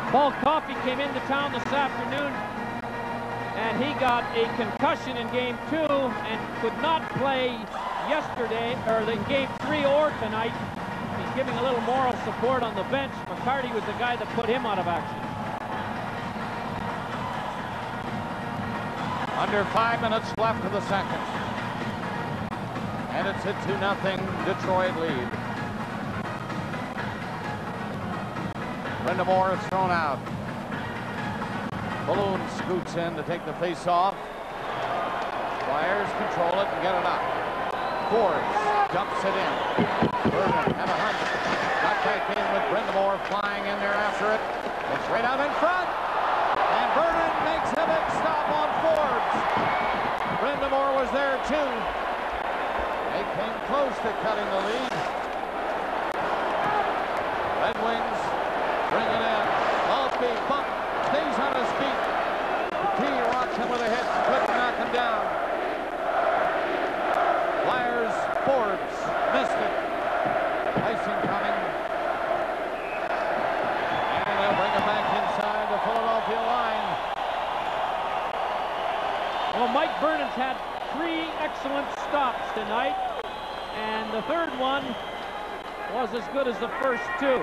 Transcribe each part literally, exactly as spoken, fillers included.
Paul Coffey came into town this afternoon, and he got a concussion in game two and could not play yesterday, or in game three or tonight. He's giving a little moral support on the bench. McCarty was the guy that put him out of action. Under five minutes left of the second. And it's a two nothing Detroit lead. Brind'Amour is thrown out. Balloon scoots in to take the face off. Flyers control it and get it up. Forbes dumps it in. Vernon have a hunt. Got back in with Brind'Amour flying in there after it. It's right out in front. And Vernon makes a big stop on Forbes. Brind'Amour was there too. They came close to cutting the lead. Red Wings bring it in. Maltby bump. Stays on his feet. T rocks him with a hit. Couldn't knock him down. Flyers, Forbes missed it. Icing coming. And they'll bring it back inside the Philadelphia line. Well, Mike Vernon's had three excellent stops tonight, and the third one was as good as the first two.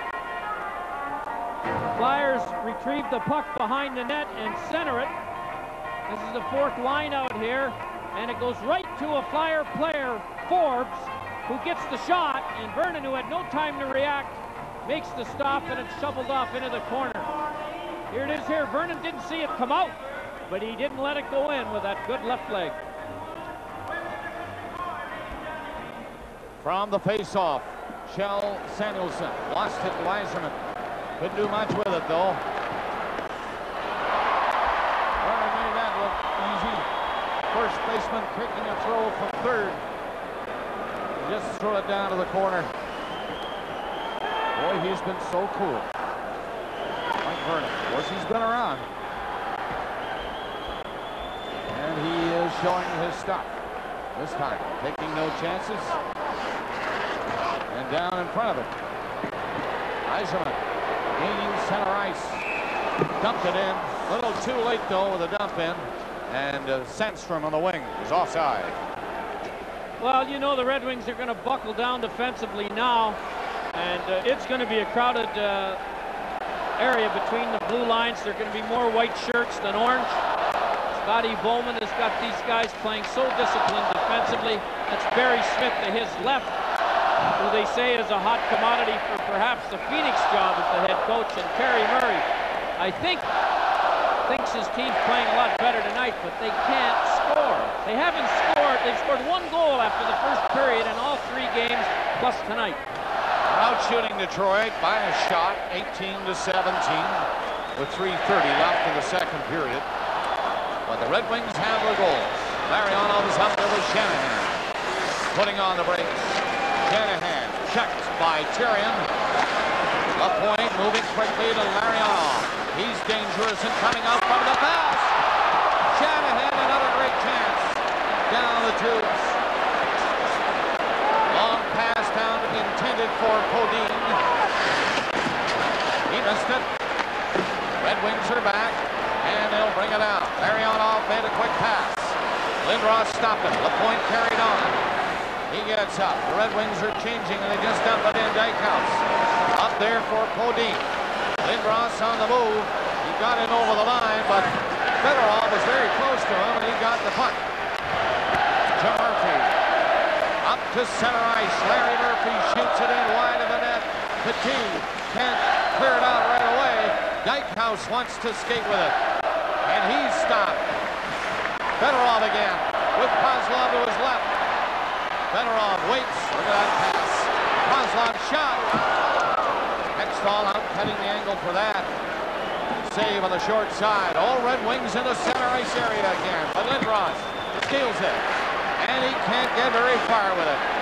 Flyers retrieve the puck behind the net and center it. This is the fourth line out here, and it goes right to a Flyer player, Forbes, who gets the shot, and Vernon, who had no time to react, makes the stop, and it's shoveled off into the corner. Here it is here. Vernon didn't see it come out, but he didn't let it go in with that good left leg. From the face-off, Kjell Samuelsson lost it to Yzerman. Couldn't do much with it, though. Vernon made that look easy. First baseman kicking a throw from third. He just threw it down to the corner. Boy, he's been so cool. Mike Vernon. Of course, he's been around. And he is showing his stuff this time. Taking no chances. And down in front of it. Yzerman gaining center ice. Dumped it in. A little too late, though, with a dump in. And uh, Sandstrom on the wing is offside. Well, you know the Red Wings are going to buckle down defensively now. And uh, it's going to be a crowded uh, area between the blue lines. There are going to be more white shirts than orange. Scotty Bowman has got these guys playing so disciplined defensively. That's Barry Smith to his left, who they say is a hot commodity for perhaps the Phoenix job as the head coach, and Terry Murray, I think, thinks his team's playing a lot better tonight, but they can't score. They haven't scored. They've scored one goal after the first period in all three games, plus tonight. Out shooting Detroit by a shot, eighteen to seventeen, with three thirty left in the second period. But the Red Wings have the goals. Larionov's up there with Shanahan, putting on the brakes. Shanahan checked by Tyrion. LaPointe moving quickly to Larionov. He's dangerous and coming out from the pass. Shanahan, another great chance. Down the tubes. Long pass down intended for Podine. He missed it. Red Wings are back, and they'll bring it out. Larionov made a quick pass. Lindros stopped it. LaPointe carried on. He gets up. The Red Wings are changing, and they just dump it in Dykhouse. Up there for Podine. Lindros on the move. He got in over the line, but Fedorov was very close to him, and he got the puck. To Murphy. Up to center ice. Larry Murphy shoots it in wide of the net. Petit can't clear it out right away. Dykhouse wants to skate with it, and he's stopped. Fedorov again with Kozlov to his left. Fedorov waits. Look at that pass. Kozlov shot. Hextall out cutting the angle for that. Save on the short side. All Red Wings in the center ice area again. But Lindros steals it. And he can't get very far with it.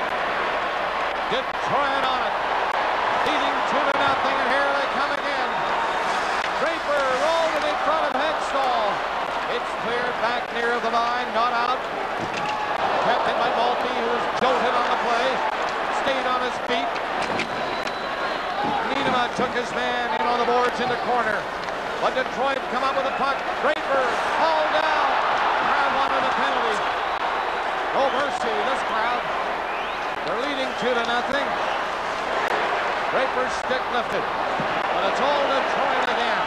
Detroit on it. Leading two to nothing, and here they come again. Draper rolled it in front of Hextall. It's cleared back near the line, not out. Kept in by Maltby, who was jolted on the play. Stayed on his feet. Niedema uh, took his man in on the boards in the corner. But Detroit come up with a puck. Draper hauled down. Crowd wanted a penalty. Oh, mercy, this crowd. They're leading two to nothing. Draper's stick lifted. But it's all Detroit again.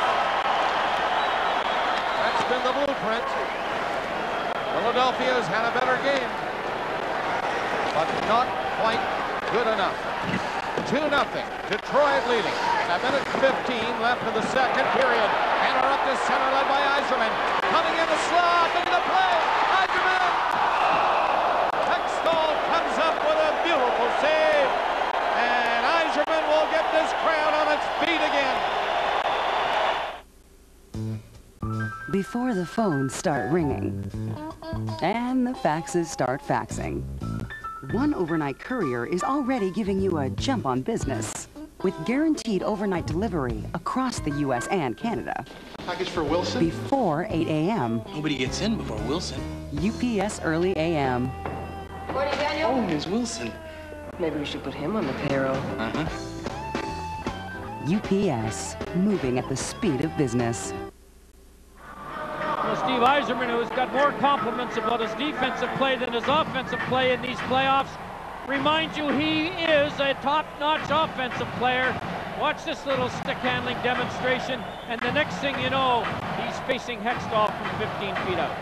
That's been the blueprint. Philadelphia's had a better game, but not quite good enough. two nothing. Detroit leading. A minute fifteen left in the second period. And are up to center, led by Yzerman. Coming in the slot, into the play. Yzerman! Hextall comes up with a beautiful save. And Yzerman will get this crowd on its feet again. Before the phones start ringing and the faxes start faxing, one overnight courier is already giving you a jump on business with guaranteed overnight delivery across the U S and Canada. Package for Wilson? Before eight A M Nobody gets in before Wilson. U P S Early A M Morning, Daniel. Oh, Miz Wilson. Maybe we should put him on the payroll. Uh-huh. U P S, moving at the speed of business. Well, Steve Yzerman, who's got more compliments about his defensive play than his offensive play in these playoffs, reminds you he is a top-notch offensive player. Watch this little stick-handling demonstration, and the next thing you know, he's facing Hextall from fifteen feet out.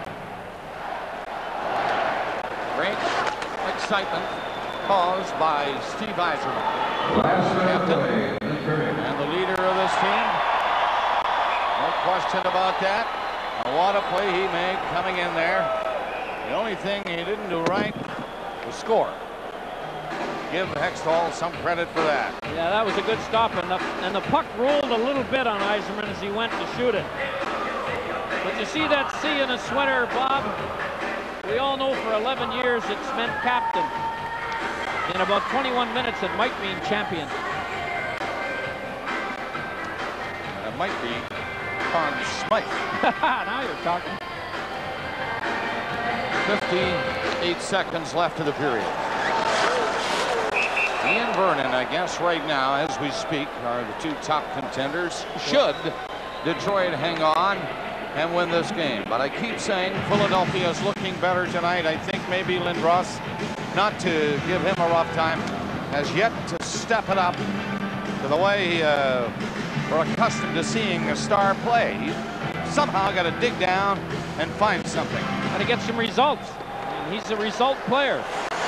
Great excitement caused by Steve Yzerman, captain and the leader of this team. No question about that. And what a play he made coming in there. The only thing he didn't do right was score. Give Hextall some credit for that. Yeah, that was a good stop, and the, and the puck rolled a little bit on Yzerman as he went to shoot it. But you see that C in a sweater, Bob? We all know for eleven years it's meant captain. In about twenty-one minutes, it might mean champion. And it might be Conn Smythe. Now you're talking. fifty-eight seconds left in the period. Ian Vernon, I guess right now, as we speak, are the two top contenders. Should Detroit hang on and win this game. But I keep saying Philadelphia is looking better tonight. I think maybe Lindros, not to give him a rough time, has yet to step it up to the way uh, we're accustomed to seeing a star play. He's somehow got to dig down and find something. Got to get some results. I mean, he's a result player.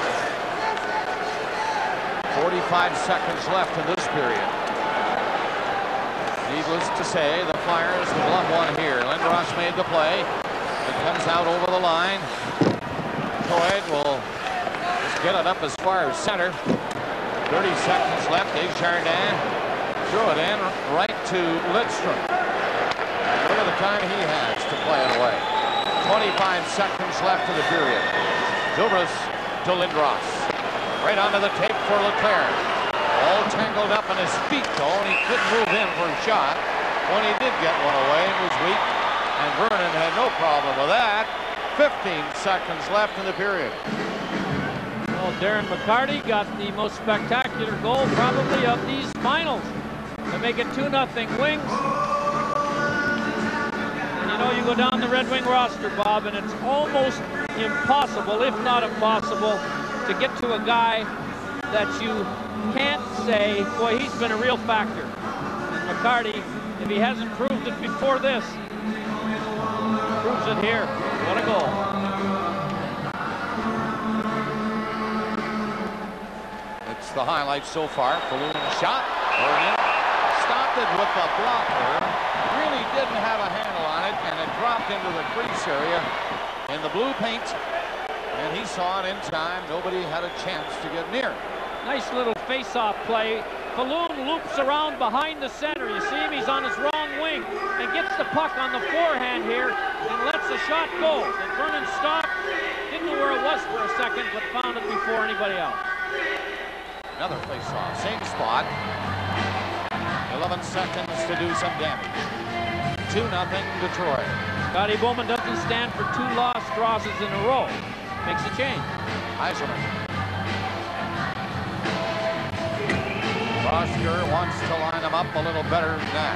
forty-five seconds left in this period. Needless to say, the Flyers have won one here. Lindros made the play. It comes out over the line. Detroit will just get it up as far as center. thirty seconds left. Desjardins threw it in right to Lidstrom. Look at the time he has to play it away. twenty-five seconds left in the period. Zobrist to Lindros. Right onto the tape for Leclerc. All tangled up on his feet, though, and he couldn't move in for a shot. When he did get one away, it was weak, and Vernon had no problem with that. fifteen seconds left in the period. Well, Darren McCarty got the most spectacular goal probably of these finals to make it two nothing Wings. And you know, you go down the Red Wing roster, Bob, and it's almost impossible, if not impossible, to get to a guy that you can't say, boy, he's been a real factor. And McCarty, if he hasn't proved it before this, proves it here. What a goal. It's the highlight so far. Falloon shot. Vernon stopped it with the blocker. Really didn't have a handle on it, and it dropped into the crease area in the blue paint. And he saw it in time. Nobody had a chance to get near. Nice little face-off play. Falloon loops around behind the center. You see him, he's on his wrong wing and gets the puck on the forehand here and lets the shot go. And Vernon stopped, didn't know where it was for a second, but found it before anybody else. Another face-off, same spot. eleven seconds to do some damage. two nothing Detroit. Scotty Bowman doesn't stand for two lost crosses in a row. Makes a change. Yzerman. Oscar wants to line him up a little better than that.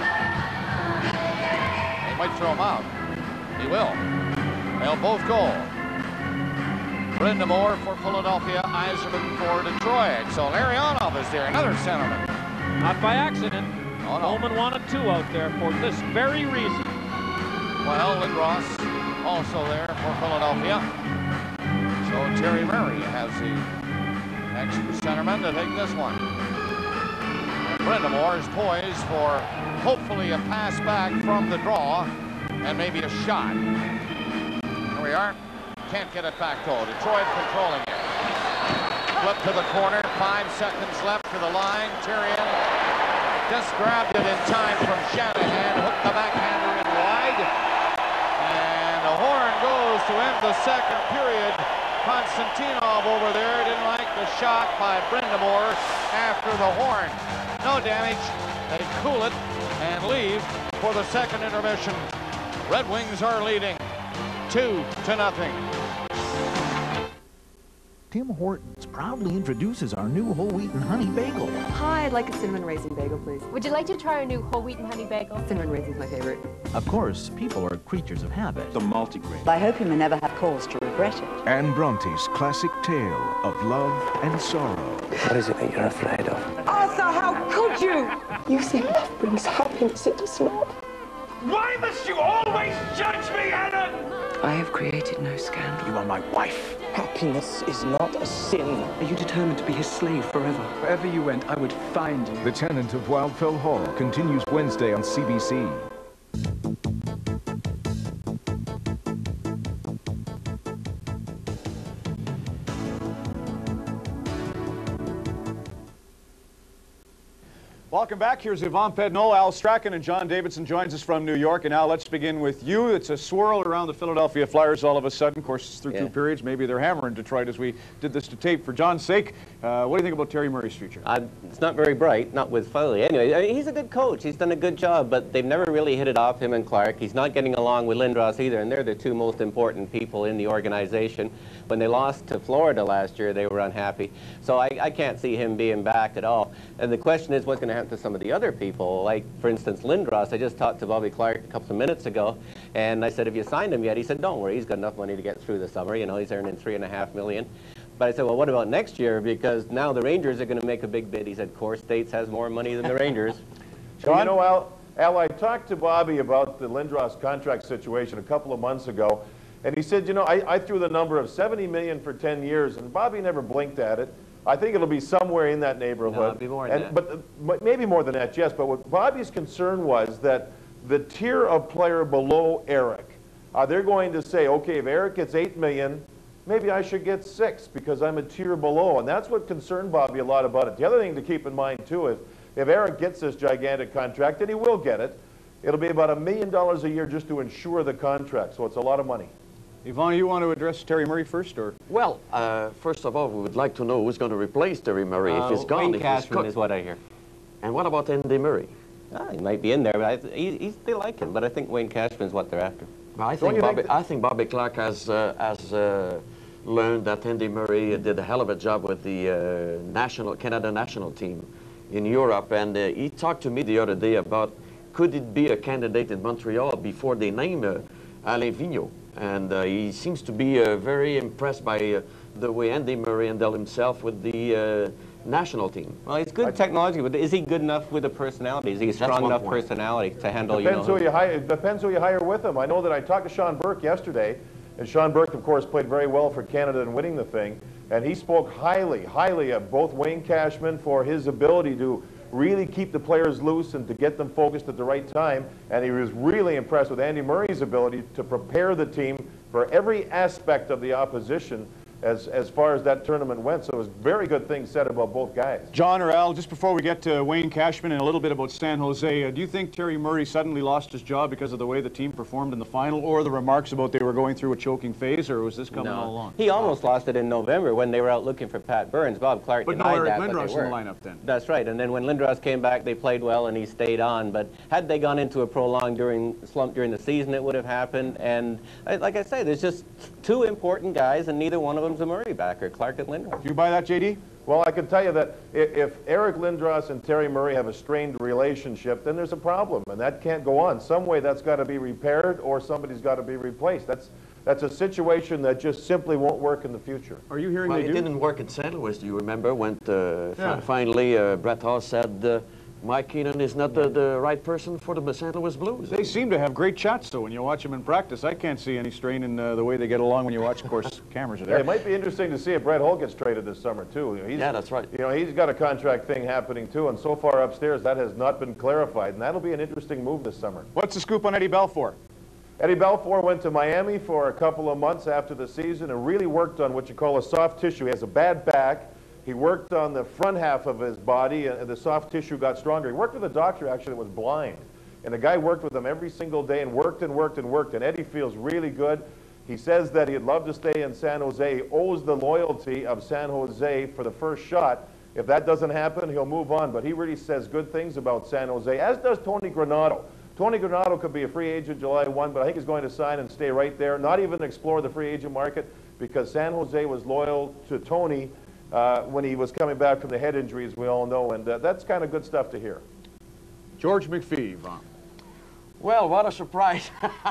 He might throw him out. He will. They'll both go. Brind'Amour for Philadelphia, Yzerman for Detroit. So Larionov is there, another centerman. Not by accident. Oh, no. Bowman wanted two out there for this very reason. Well, Lindros also there for Philadelphia. So Terry Murray has the extra centerman to take this one. And Brind'Amour is poised for hopefully a pass back from the draw and maybe a shot. Here we are. Can't get it back though. Detroit controlling it. Flip to the corner. Five seconds left to the line. Tyrion just grabbed it in time from Shanahan. Hooked the backhander in wide. And the horn goes to end the second period. Konstantinov over there didn't like the shot by Brind'Amour after the horn. No damage. They cool it and leave for the second intermission. Red Wings are leading two to nothing. Tim Hortons proudly introduces our new whole wheat and honey bagel. Hi, I'd like a cinnamon raisin bagel, please. Would you like to try our new whole wheat and honey bagel? Cinnamon raisin's my favorite. Of course, people are creatures of habit. The multigrain. I hope you may never have cause to regret it. Anne Bronte's classic tale of love and sorrow. What is it that you're afraid of? Arthur, how could you? You say love brings happiness, it does not. Why must you always judge me, Anna? I have created no scandal. You are my wife. Happiness is not a sin. Are you determined to be his slave forever? Wherever you went, I would find you. The Tenant of Wildfell Hall continues Wednesday on C B C. Welcome back. Here's Yvonne Pednol, Al Strachan, and John Davidson joins us from New York. And now let's begin with you. It's a swirl around the Philadelphia Flyers all of a sudden. Of course, it's through yeah. two periods. Maybe they're hammering Detroit as we did this to tape. For John's sake, uh, what do you think about Terry Murray's future? Uh, it's not very bright, not with Philly. Anyway, I mean, he's a good coach. He's done a good job, but they've never really hit it off, him and Clark. He's not getting along with Lindros either, and they're the two most important people in the organization. When they lost to Florida last year, they were unhappy. So I, I can't see him being back at all. And the question is, what's going to happen to some of the other people? Like, for instance, Lindros. I just talked to Bobby Clark a couple of minutes ago, and I said, have you signed him yet? He said, don't worry, he's got enough money to get through the summer. You know, he's earning three and a half million. But I said, well, what about next year? Because now the Rangers are going to make a big bid. He said, Core States has more money than the Rangers. John? You know, Al, Al, I talked to Bobby about the Lindros contract situation a couple of months ago, and he said, you know, I, I threw the number of seventy million for ten years, and Bobby never blinked at it. I think it'll be somewhere in that neighborhood. No, it'll be more than and, that. But maybe more than that, yes. But what Bobby's concern was that the tier of player below Eric, uh, they're going to say, okay, if Eric gets eight million, maybe I should get six because I'm a tier below. And that's what concerned Bobby a lot about it. The other thing to keep in mind, too, is if Eric gets this gigantic contract, and he will get it, it'll be about a million dollars a year just to insure the contract. So it's a lot of money. Yvonne, you want to address Terry Murray first, or? Well, uh, first of all, we would like to know who's going to replace Terry Murray uh, if he's gone. Wayne Cashman is what I hear. And what about Andy Murray? Ah, he might be in there, but I, he, he's, they like him. But I think Wayne Cashman is what they're after. Well, I think Bobby, think I think Bobby Clark has uh, has uh, learned that Andy Murray did a hell of a job with the uh, national Canada national team in Europe, and uh, he talked to me the other day about could it be a candidate in Montreal before they name uh, Alain Vigneault. And uh, he seems to be uh, very impressed by uh, the way Andy Murray handled himself with the uh, national team. Well, he's good technology, but is he good enough with a personality? Is he a strong enough point. personality to handle, depends you know? Who you hire, it depends who you hire with him. I know that I talked to Sean Burke yesterday, and Sean Burke, of course, played very well for Canada in winning the thing, and he spoke highly, highly of both Wayne Cashman for his ability to really keep the players loose and to get them focused at the right time. And he was really impressed with Andy Murray's ability to prepare the team for every aspect of the opposition as, as far as that tournament went. So it was very good things said about both guys. John or Al, just before we get to Wayne Cashman and a little bit about San Jose, uh, do you think Terry Murray suddenly lost his job because of the way the team performed in the final, or the remarks about they were going through a choking phase, or was this coming no. all along? He almost lost it in November when they were out looking for Pat Burns. Bob Clark but denied no Eric that, Lindros but they were. in the lineup then. That's right, and then when Lindros came back, they played well and he stayed on. But had they gone into a prolonged during slump during the season, it would have happened. And like I say, there's just two important guys, and neither one of them's a Murray backer. Clark and Lindros. Do you buy that, J D? Well, I can tell you that if, if Eric Lindros and Terry Murray have a strained relationship, then there's a problem, and that can't go on. Some way that's got to be repaired, or somebody's got to be replaced. That's that's a situation that just simply won't work in the future. Are you hearing well, they it do? didn't work in Saint Louis, do you remember, when uh, Yeah. fi finally uh, Brett Hall said uh, Mike Keenan is not the, the right person for the Saint Louis Blues. They seem to have great chats, though, when you watch them in practice. I can't see any strain in uh, the way they get along when you watch. Of course, cameras are there. Yeah, it might be interesting to see if Brett Hull gets traded this summer, too. You know, he's, Yeah, that's right. You know, he's got a contract thing happening, too, and so far upstairs, that has not been clarified, and that'll be an interesting move this summer. What's the scoop on Eddie Belfour? Eddie Belfour went to Miami for a couple of months after the season and really worked on what you call a soft tissue. He has a bad back. He worked on the front half of his body, and the soft tissue got stronger. He worked with a doctor, actually, that was blind. And the guy worked with him every single day and worked and worked and worked. And Eddie feels really good. He says that he'd love to stay in San Jose. He owes the loyalty of San Jose for the first shot. If that doesn't happen, he'll move on. But he really says good things about San Jose, as does Tony Granato. Tony Granato could be a free agent July first, but I think he's going to sign and stay right there, not even explore the free agent market, because San Jose was loyal to Tony uh, when he was coming back from the head injuries, we all know, and uh, that's kind of good stuff to hear. George McPhee, Vaughn. Well, what a surprise.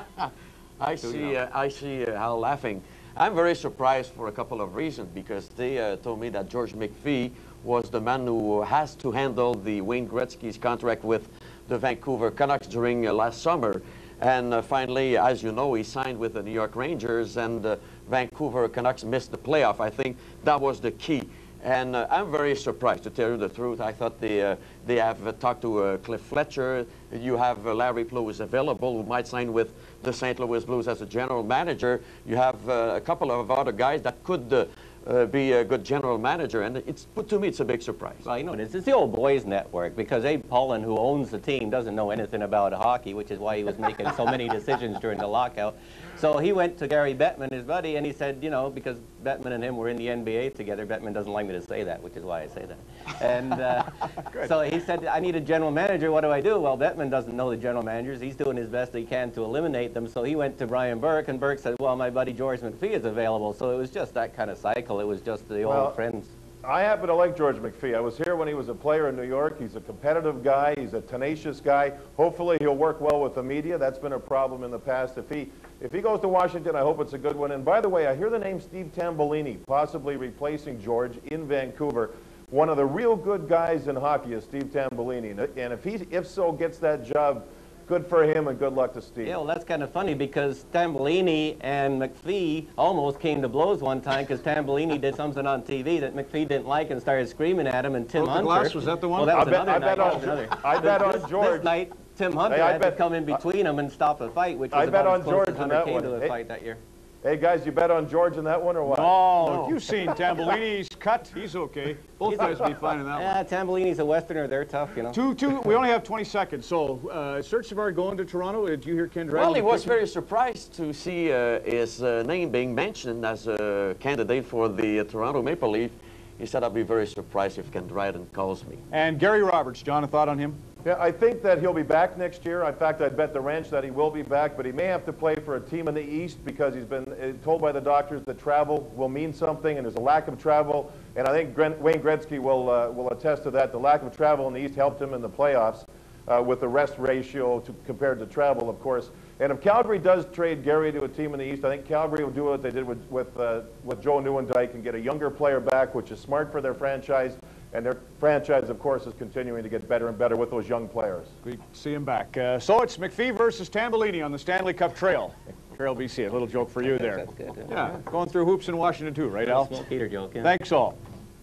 I see, uh, I see uh, Hal laughing. I'm very surprised for a couple of reasons, because they uh, told me that George McPhee was the man who has to handle the Wayne Gretzky's contract with the Vancouver Canucks during uh, last summer. And uh, finally, as you know, he signed with the New York Rangers, and the Vancouver Canucks missed the playoff. I think that was the key. And uh, I'm very surprised, to tell you the truth. I thought they, uh, they have uh, talked to uh, Cliff Fletcher. You have uh, Larry Plou available, who might sign with the Saint Louis Blues as a general manager. You have uh, a couple of other guys that could uh, Uh, be a good general manager, and it's, to me, it's a big surprise. Well, you know, it's, it's the old boys network, because Abe Pollin, who owns the team, doesn't know anything about hockey, which is why he was making so many decisions during the lockout. So he went to Gary Bettman, his buddy, and he said, you know, because Bettman and him were in the N B A together. Bettman doesn't like me to say that, which is why I say that. And uh, so he said, I need a general manager. What do I do? Well, Bettman doesn't know the general managers. He's doing his best he can to eliminate them. So he went to Brian Burke, and Burke said, well, my buddy George McPhee is available. So it was just that kind of cycle. It was just the old Well, friends. I happen to like George McPhee. I was here when he was a player in New York. He's a competitive guy. He's a tenacious guy. Hopefully he'll work well with the media. That's been a problem in the past. If he, if he goes to Washington, I hope it's a good one. And by the way, I hear the name Steve Tambolini possibly replacing George in Vancouver. One of the real good guys in hockey is Steve Tambolini. And if he, if so, gets that job, good for him, and good luck to Steve. Yeah, well, that's kind of funny, because Tambolini and McPhee almost came to blows one time, because Tambolini did something on T V that McPhee didn't like and started screaming at him, and Tim Broke the Hunter... glass? Was that the one? Well, that was I bet- another I night. bet That on- was another. I bet on This- George. This night, Tim Hunter Hey, I had bet- to come in between them and stop a fight, which was I bet about on as close George as on Hunter that came one. to a Hey- fight that year. Hey, guys, you bet on George in that one or what? No, No. if you've seen Tambolini's cut, he's okay. Both guys will be fine in that Yeah, one. Tambolini's a Westerner. They're tough, you know. Two, two, we only have twenty seconds, so uh, Serge Savard going to Toronto. Did you hear Ken Dryden? Well, he was very surprised to see uh, his uh, name being mentioned as a candidate for the uh, Toronto Maple Leaf. He said, I'll be very surprised if Ken Dryden calls me. And Gary Roberts, John, a thought on him? Yeah, I think that he'll be back next year. In fact, I'd bet the ranch that he will be back, but he may have to play for a team in the East, because he's been uh, told by the doctors that travel will mean something, and there's a lack of travel. And I think Gren Wayne Gretzky will, uh, will attest to that. The lack of travel in the East helped him in the playoffs uh, with the rest ratio to, compared to travel, of course. And if Calgary does trade Gary to a team in the East, I think Calgary will do what they did with, with, uh, with Joe Nieuwendyk and get a younger player back, which is smart for their franchise. And their franchise, of course, is continuing to get better and better with those young players. We see him back. Uh, so it's McPhee versus Tambolini on the Stanley Cup Trail. Trail B C, a little joke for you there. That's good. Yeah, going through hoops in Washington too, right, Al? Small Peter joke, yeah. Thanks all.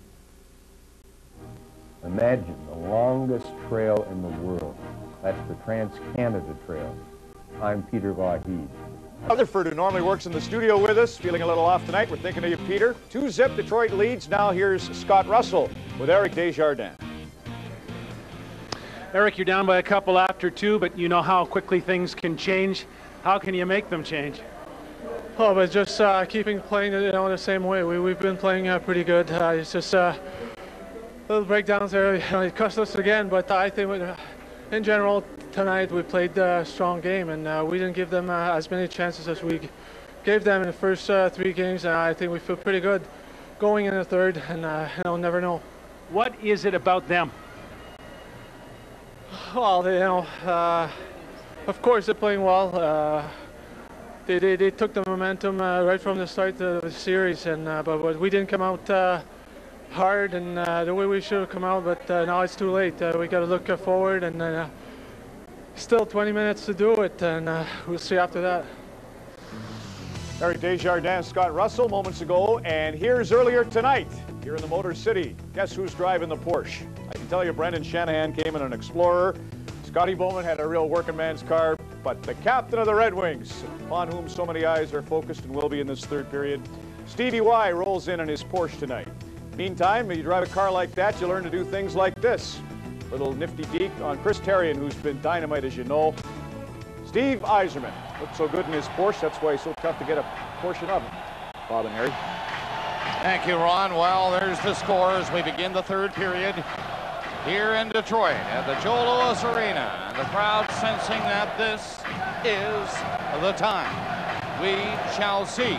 Imagine the longest trail in the world. That's the Trans-Canada Trail. I'm Peter Vahid. Rutherford, who normally works in the studio with us, feeling a little off tonight. We're thinking of you, Peter. Two zip Detroit leads. Now here's Scott Russell with Eric Desjardins. Eric, you're down by a couple after two, but you know how quickly things can change. How can you make them change? Oh, but just uh, keeping playing you know, the same way. We, we've been playing uh, pretty good. Uh, it's just uh, little breakdowns there. You know, it cost us again, but I think we, uh, in general tonight we played a strong game, and uh, we didn't give them uh, as many chances as we gave them in the first uh, three games, and I think we feel pretty good going in the third, and uh, you know, never know. What is it about them? Well, they, you know, uh, of course they're playing well. Uh, they, they they took the momentum uh, right from the start of the series, and uh, but, but we didn't come out uh, hard and uh, the way we should have come out. But uh, now it's too late. Uh, we got to look uh, forward, and uh, still twenty minutes to do it, and uh, we'll see after that. Harry Desjardins, Scott Russell moments ago, and here's earlier tonight here in the Motor City. Guess who's driving the Porsche? I can tell you Brendan Shanahan came in an Explorer. Scotty Bowman had a real working man's car, but the captain of the Red Wings, upon whom so many eyes are focused and will be in this third period, Stevie Y rolls in on his Porsche tonight. Meantime, when you drive a car like that, you learn to do things like this. Little nifty deke on Chris Therien, who's been dynamite, as you know. Steve Yzerman looked so good in his Porsche, that's why it's so tough to get a portion of it. Bob and Harry. Thank you, Ron. Well, there's the score as we begin the third period here in Detroit at the Joe Louis Arena. And the crowd sensing that this is the time. We shall see.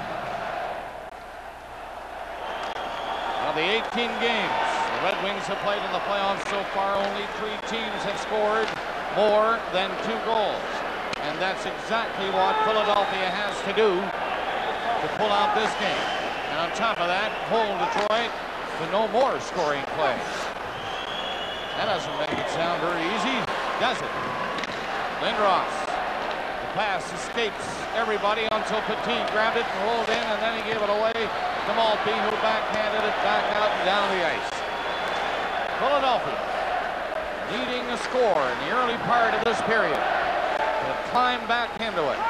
Of the eighteen games the Red Wings have played in the playoffs so far, only three teams have scored more than two goals. And that's exactly what Philadelphia has to do to pull out this game. And on top of that, hold Detroit to no more scoring plays. That doesn't make it sound very easy, does it? Lindros. The pass escapes everybody until Petit grabbed it and rolled in, and then he gave it away to Maltby, who backhanded it back out and down the ice. Philadelphia leading a score in the early part of this period. They'll climb back into it.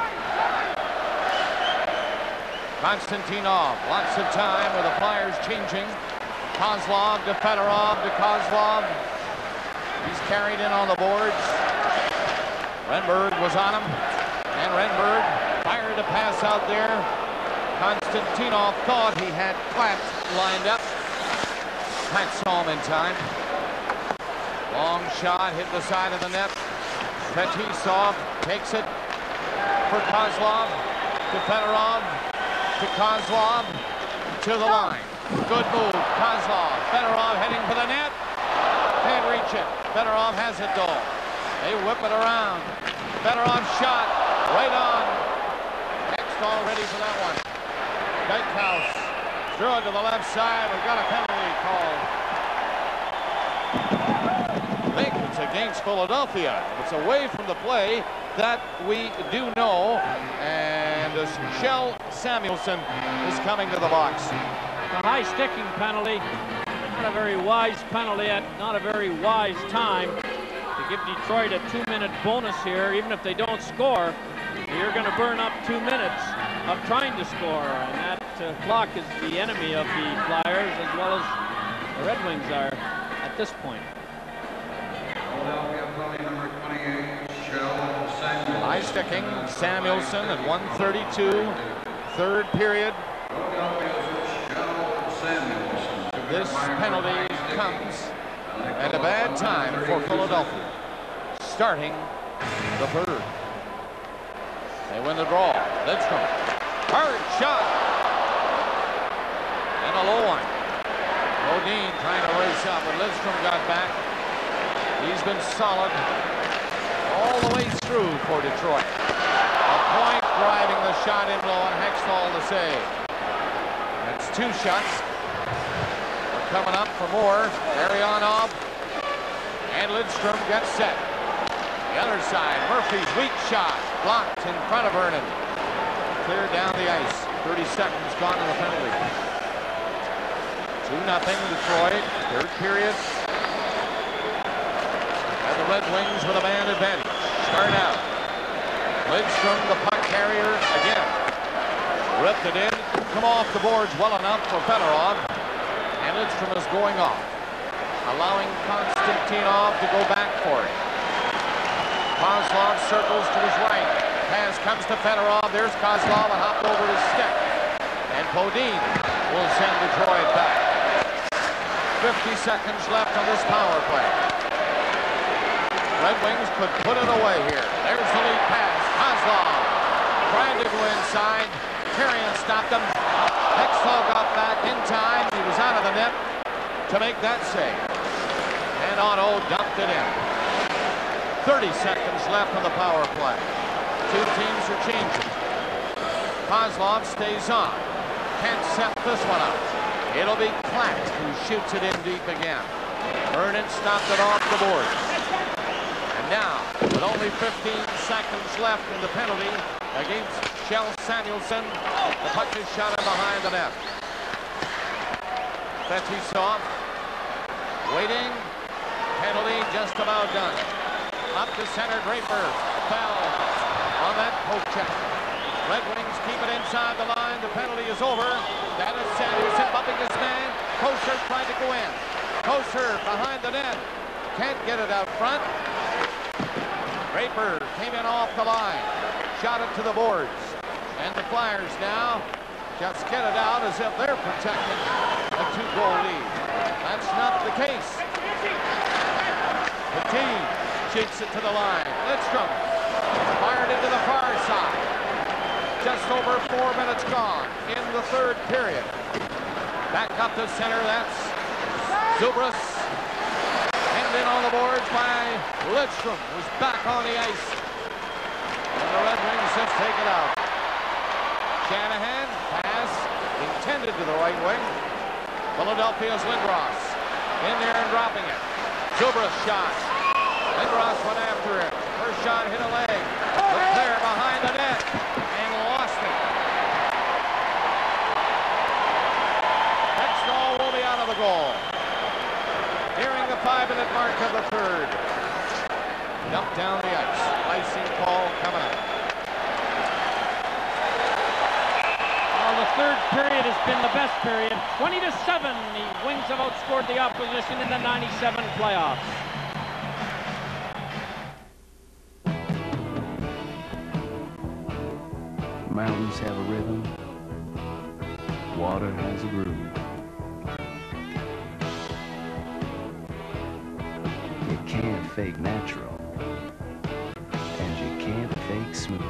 Konstantinov, lots of time with the Flyers changing. Kozlov to Fedorov to Kozlov. He's carried in on the boards. Renberg was on him, and Renberg fired a pass out there. Konstantinov thought he had Platt lined up. Platt saw him in time. Long shot, hit the side of the net. Fetisov takes it for Kozlov to Fedorov to Kozlov to the line. Good move, Kozlov. Fedorov heading for the net. Can't reach it. Fedorov has it though. They whip it around. Fedorov shot right on. Next all ready for that one. Dykhouse threw it to the left side. We've got a penalty called. I think it's against Philadelphia. It's away from the play that we do know. And Kjell Samuelsson is coming to the box. A high sticking penalty. Not a very wise penalty at not a very wise time to give Detroit a two-minute bonus here. Even if they don't score, you're going to burn up two minutes of trying to score, and that uh, clock is the enemy of the Flyers as well as the Red Wings are at this point. High sticking Samuelsson at one thirty-two, third period. This penalty comes at a bad time for Philadelphia, starting the third. They win the draw. Lidstrom, hard shot, and a low one. Modin trying to race up, but Lidstrom got back. He's been solid all the way through for Detroit. A point driving the shot in low, and Hextall to save. That's two shots. Coming up for more. Larionov and Lidstrom gets set. The other side, Murphy's weak shot blocked in front of Vernon. Cleared down the ice. thirty seconds gone in the penalty. two nothing Detroit. Third period. And the Red Wings with a man advantage. Start out. Lidstrom, the puck carrier again. Ripped it in. Come off the boards well enough for Fedorov. And Lidstrom is going off, allowing Konstantinov to go back for it. Kozlov circles to his right. Pass comes to Fedorov. There's Kozlov, and hopped over his stick. And Bodine will send Detroit back. fifty seconds left on this power play. Red Wings could put it away here. There's the lead pass. Kozlov tried to go inside. Therien stopped him. Hextall got back in time. He was out of the net to make that save. And Otto dumped it in. thirty seconds left on the power play. Two teams are changing. Kozlov stays on. Can't set this one up. It'll be Klatt who shoots it in deep again. Vernon stopped it off the board. And now, with only fifteen seconds left in the penalty against Kjell Samuelsson, the puck is shot in behind the net. Fetisov waiting. Penalty just about done. Up to center, Draper fell on that poke check. Red Wings keep it inside the line. The penalty is over. That is Samuelsson bumping his man. Kocur tried to go in. Kocur behind the net. Can't get it out front. Draper came in off the line. Shot it to the boards. And the Flyers now just get it out as if they're protecting a two-goal lead. That's not the case. Petit shoots it to the line. Lidstrom fired into the far side. Just over four minutes gone in the third period. Back up to center, that's Zubras. Hemmed in on the boards by Lidstrom, who's back on the ice. And the Red Wings just take it out. Shanahan, pass intended to the right wing. Philadelphia's Lindros in there and dropping it. Zubras shot. Lindros went after it. First shot hit a leg. The player behind the net and lost it. Hextall will be out of the goal. Nearing the five-minute mark of the third. Dumped down the ice. Icing call coming up. Well, the third period has been the best period. twenty to seven. The Wings have outscored the opposition in the ninety-seven playoffs. Mountains have a rhythm. Water has a groove. You can't fake natural, and you can't fake smooth.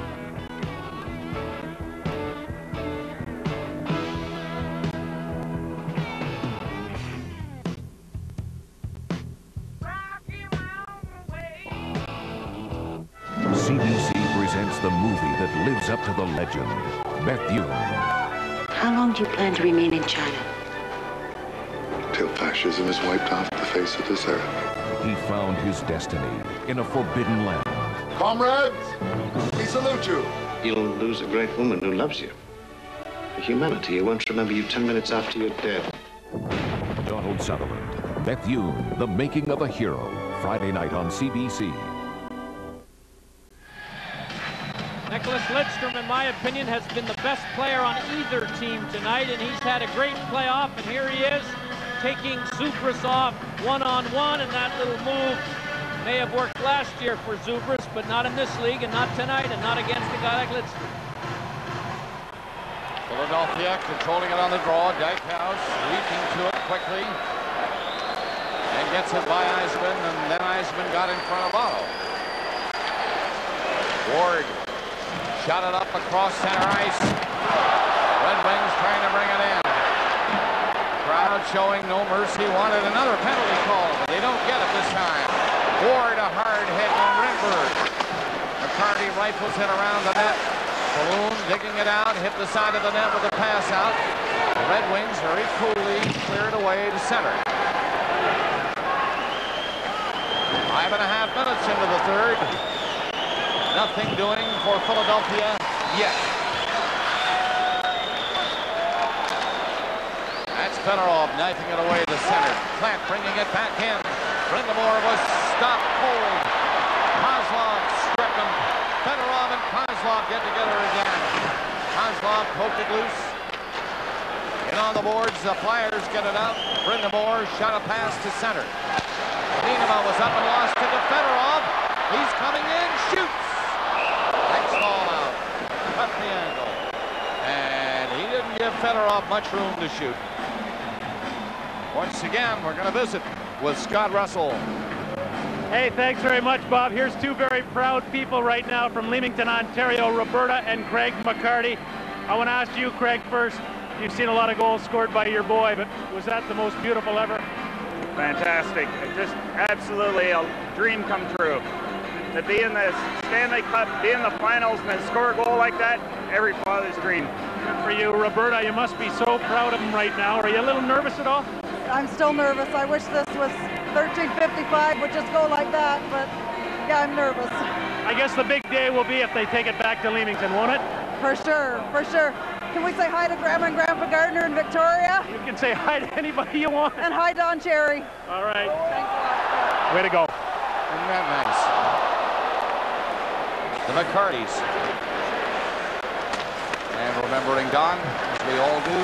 C B C presents the movie that lives up to the legend, Bethune. How long do you plan to remain in China? Till fascism is wiped off the face of this earth. He found his destiny in a forbidden land. Comrades, we salute you. You'll lose a great woman who loves you. For humanity who won't remember you ten minutes after you're dead. Donald Sutherland, Bethune, the making of a hero. Friday night on C B C. Nicholas Lidstrom, in my opinion, has been the best player on either team tonight, and he's had a great playoff, and here he is taking Zubras off one-on-one, and that little move may have worked last year for Zubras, but not in this league, and not tonight, and not against a guy like Lidstrom. Philadelphia controlling it on the draw. Dykhouse leaping to it quickly and gets it by Eisman, and then Eisman got in front of Otto. Ward shot it up across center ice. Red Wings trying to bring it in. Crowd showing no mercy. Wanted another penalty call, but they don't get it this time. Ward a hard hit on Renberg. McCarty rifles it around the net. Balloon digging it out, hit the side of the net with a pass out. The Red Wings very coolly cleared away to center. Five and a half minutes into the third. Nothing doing for Philadelphia yet. That's Fedorov knifing it away to center. Klatt bringing it back in. Brind'Amour was stopped cold. Kozlov stripped him. Fedorov and Kozlov get together again. Kozlov poked it loose. In on the boards, the Flyers get it out. Brind'Amour shot a pass to center. Nienema was up and lost it to Fedorov. He's coming in, shoots. Hextall out, cut the angle. And he didn't give Fedorov much room to shoot. Once again, we're going to visit with Scott Russell. Hey, thanks very much, Bob. Here's two very proud people right now from Leamington, Ontario, Roberta and Craig McCarty. I want to ask you, Craig, first, you've seen a lot of goals scored by your boy, but was that the most beautiful ever? Fantastic. Just absolutely a dream come true. To be in the Stanley Cup, be in the finals, and then score a goal like that, every father's dream. Good for you, Roberta. You must be so proud of him right now. Are you a little nervous at all? I'm still nervous. I wish this was thirteen fifty-five would just go like that, but yeah, I'm nervous. I guess the big day will be if they take it back to Leamington, won't it? For sure, for sure. Can we say hi to Grandma and Grandpa Gardner in Victoria? You can say hi to anybody you want. And hi, Don Cherry. All right. Thanks a lot. Way to go. Isn't that nice? The McCartys. And remembering Don, as we all do.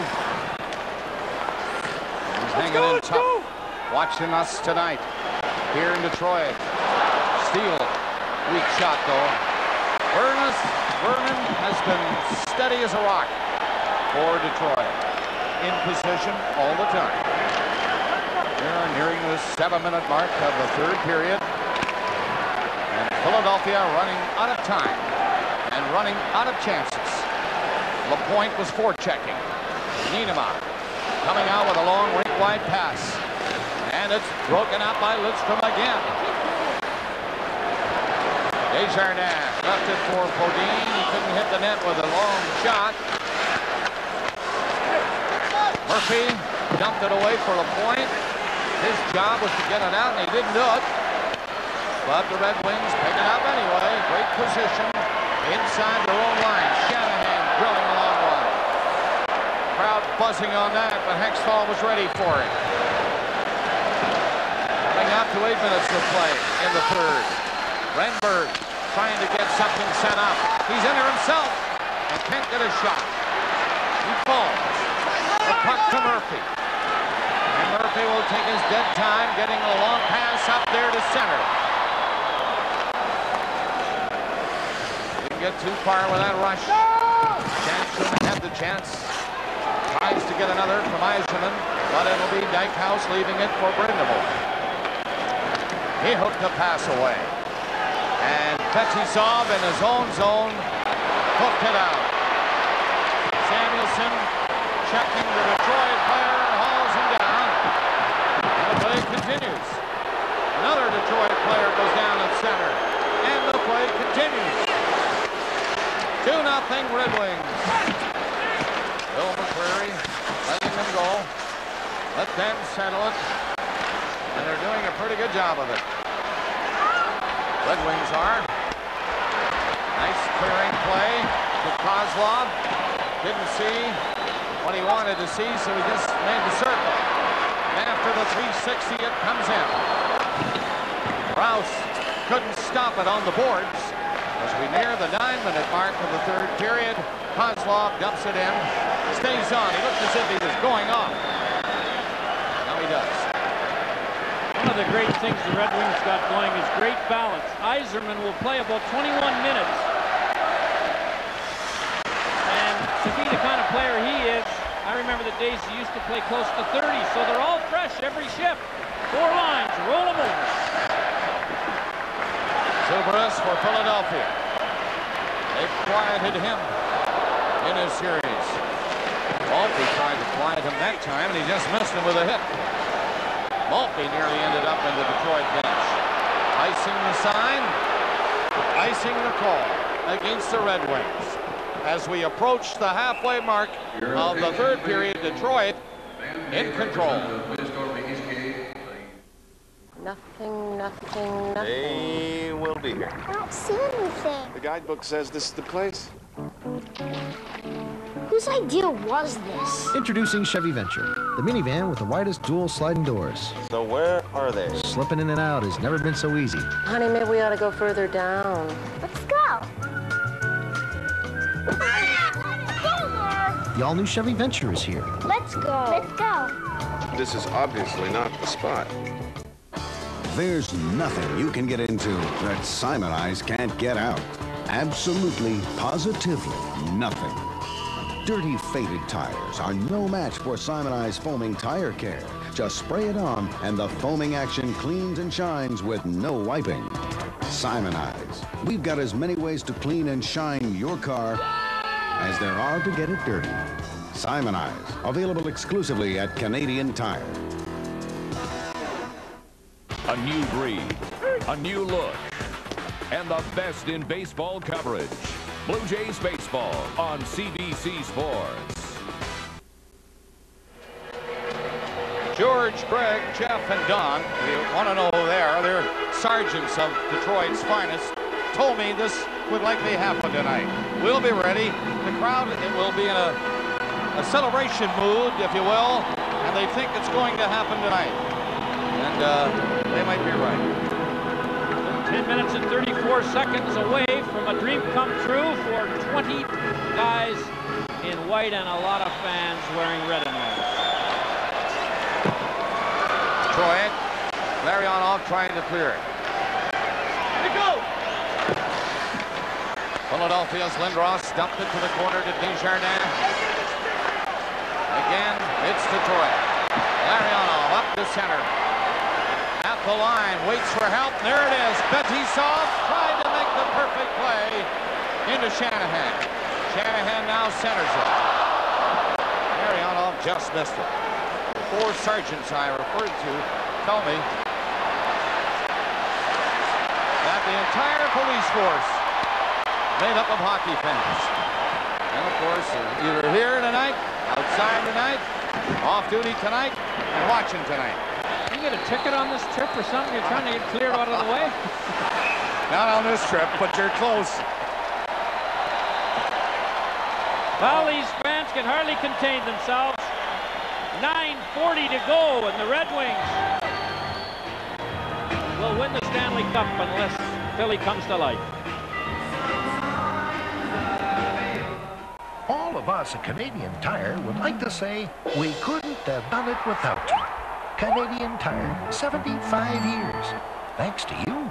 He's hanging in tough. Watching us tonight here in Detroit. Steele. Weak shot, though. Vernon, Vernon has been steady as a rock for Detroit. In position all the time. We are nearing the seven-minute mark of the third period. And Philadelphia running out of time and running out of chances. LaPointe was forechecking. Nienema coming out with a long rink-wide pass. And it's broken out by Lidstrom again. Desjardins left it for Bodine. He couldn't hit the net with a long shot. Murphy dumped it away for LaPointe. His job was to get it out, and he didn't do it. But the Red Wings pick it up anyway. Great position inside their own line. Shanahan drilling a long one. Crowd buzzing on that, but Hextall was ready for it. Coming up to eight minutes to play in the third. Renberg trying to get something set up. He's in there himself and can't get a shot. He falls. The puck to Murphy. And Murphy will take his dead time getting a long pass up there to center. Didn't get too far with that rush. Jansen had the chance. Tries to get another from Eiserman, but it'll be Dykehouse leaving it for Brind'Amour. He hooked the pass away. And Fetisov in his own zone hooked it out. Samuelson checking the Detroit player and hauls him down. And the play continues. Another Detroit player goes down at center. And the play continues. two nothing Red Wings. Bill McCreary letting them go. Let them settle it. And they're doing a pretty good job of it. Red Wings are. Nice clearing play to Kozlov. Didn't see what he wanted to see, so he just made the circle. And after the three sixty, it comes in. Rouse couldn't stop it on the boards. As we near the nine-minute mark of the third period, Kozlov dumps it in. Stays on. He looked as if he was going off. Now he does. One of the great things the Red Wings got going is great balance. Eiserman will play about twenty-one minutes. And to be the kind of player he is, I remember the days he used to play close to thirty, so they're all fresh every shift. Four lines, roll them over. Zubrus for Philadelphia. They've quieted him in his series. Maltby tried to quiet him that time, and he just missed him with a hit. Maltby nearly ended up in the Detroit bench. Icing the sign, icing the call against the Red Wings. As we approach the halfway mark of the third period, Detroit in control. Nothing, nothing, nothing. They will be here. I don't see anything. The guidebook says this is the place. Whose idea was this? Introducing Chevy Venture, the minivan with the widest dual sliding doors. So where are they? Slipping in and out has never been so easy. Honey, maybe we ought to go further down. Let's go. The all-new Chevy Venture is here. Let's go. Let's go. This is obviously not the spot. There's nothing you can get into that Simon Eyes can't get out. Absolutely, positively nothing. Dirty, faded tires are no match for Simon Eyes Foaming Tire Care. Just spray it on, and the foaming action cleans and shines with no wiping. Simon Eyes. We've got as many ways to clean and shine your car as there are to get it dirty. Simon Eyes, available exclusively at Canadian Tire. A new breed, a new look, and the best in baseball coverage. Blue Jays Baseball on C B C Sports. George, Greg, Jeff, and Don, if you want to know who they are, they're sergeants of Detroit's finest, told me this would likely happen tonight. We'll be ready. The crowd it will be in a, a celebration mood, if you will, and they think it's going to happen tonight. And uh, they might be right. ten minutes and thirty-four seconds away from a dream come true for twenty guys in white and a lot of fans wearing red and white. Troy, Larionov trying to clear it. Here go! Philadelphia's Lindros dumped it to the corner to Desjardins. Again, it's to Troy. Larionov up to center. At the line, waits for help. There it is. Fetisov trying to make the perfect play into Shanahan. Shanahan now centers it. Larionov just missed it. The four sergeants I referred to tell me that the entire police force made up of hockey fans. And of course, either here tonight, outside tonight, off duty tonight, and watching tonight. You get a ticket on this trip or something? You're trying to get cleared out of the way? Not on this trip, but you're close. Well, these fans can hardly contain themselves. nine forty to go, and the Red Wings will win the Stanley Cup unless Philly comes to life. All of us at Canadian Tire would like to say we couldn't have done it without you. Canadian Tire, seventy-five years. Thanks to you.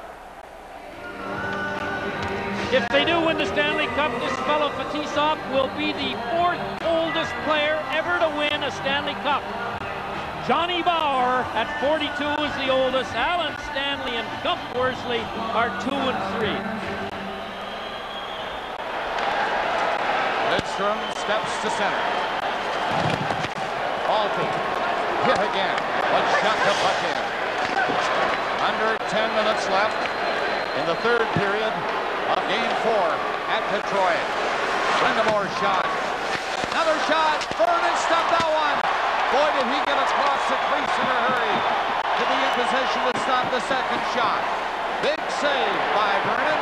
If they do win the Stanley Cup, this fellow Fetisov will be the fourth oldest player ever to win a Stanley Cup. Johnny Bauer at forty-two is the oldest. Alan Stanley and Gump Worsley are two and three. Lidstrom steps to center. Alty hit again. One shot to puck in. Under ten minutes left in the third period of game four at Detroit. Brind'Amour shot. Another shot. Vernon stopped that one. Boy, did he get across the crease in a hurry to be in position to stop the second shot. Big save by Vernon.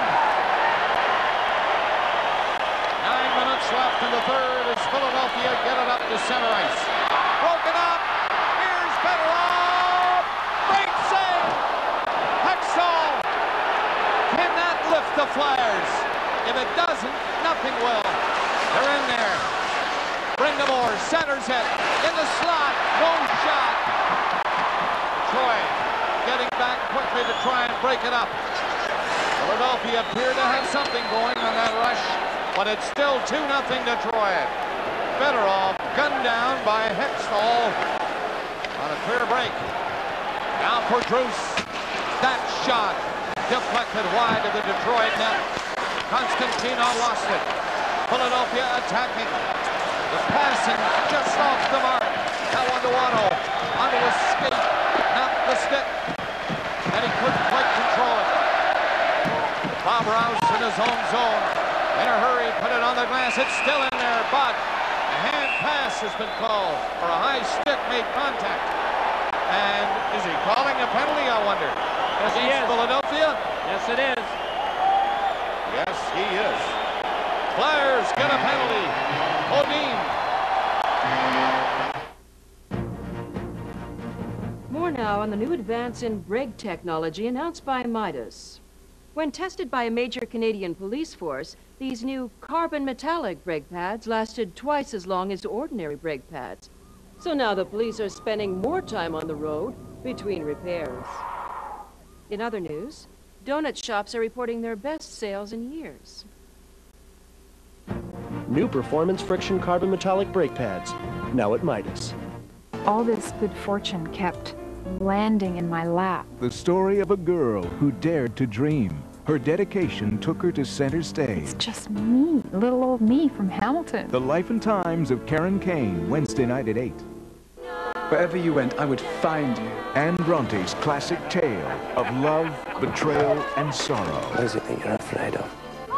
Nine minutes left in the third as Philadelphia get it up to center ice. Broken up. Here's Fedorov. Great save. Hextall. Can that lift the Flyers? If it doesn't, nothing will. They're in there. Brind'Amour centers it in the slot. No shot. Troy getting back quickly to try and break it up. Philadelphia appeared to have something going on that rush, but it's still two nothing Detroit. Fedorov gunned down by Hextall on a clear break. Now for Druce. That shot deflected wide of the Detroit net. Constantino lost it. Philadelphia attacking. The passing just off the mark. Now on to Wano. Onto his skate. Not the stick. And he couldn't quite control it. Bob Rouse in his own zone. In a hurry, put it on the glass. It's still in there, but a hand pass has been called for a high stick made contact. And is he calling a penalty, I wonder? Yes, he is. Philadelphia? Yes, it is. Yes, he is. Flyers get a penalty. Odin. More now on the new advance in brake technology announced by Midas. When tested by a major Canadian police force, these new carbon metallic brake pads lasted twice as long as ordinary brake pads. So now the police are spending more time on the road between repairs. In other news, donut shops are reporting their best sales in years. New performance friction carbon metallic brake pads, now at Midas. All this good fortune kept landing in my lap. The story of a girl who dared to dream Her dedication took her to center stage. It's just me, little old me from Hamilton. The Life and Times of Karen Kane, Wednesday night at eight. Wherever you went, I would find you. Anne Bronte's classic tale of love, betrayal, and sorrow. What is it that you're afraid of?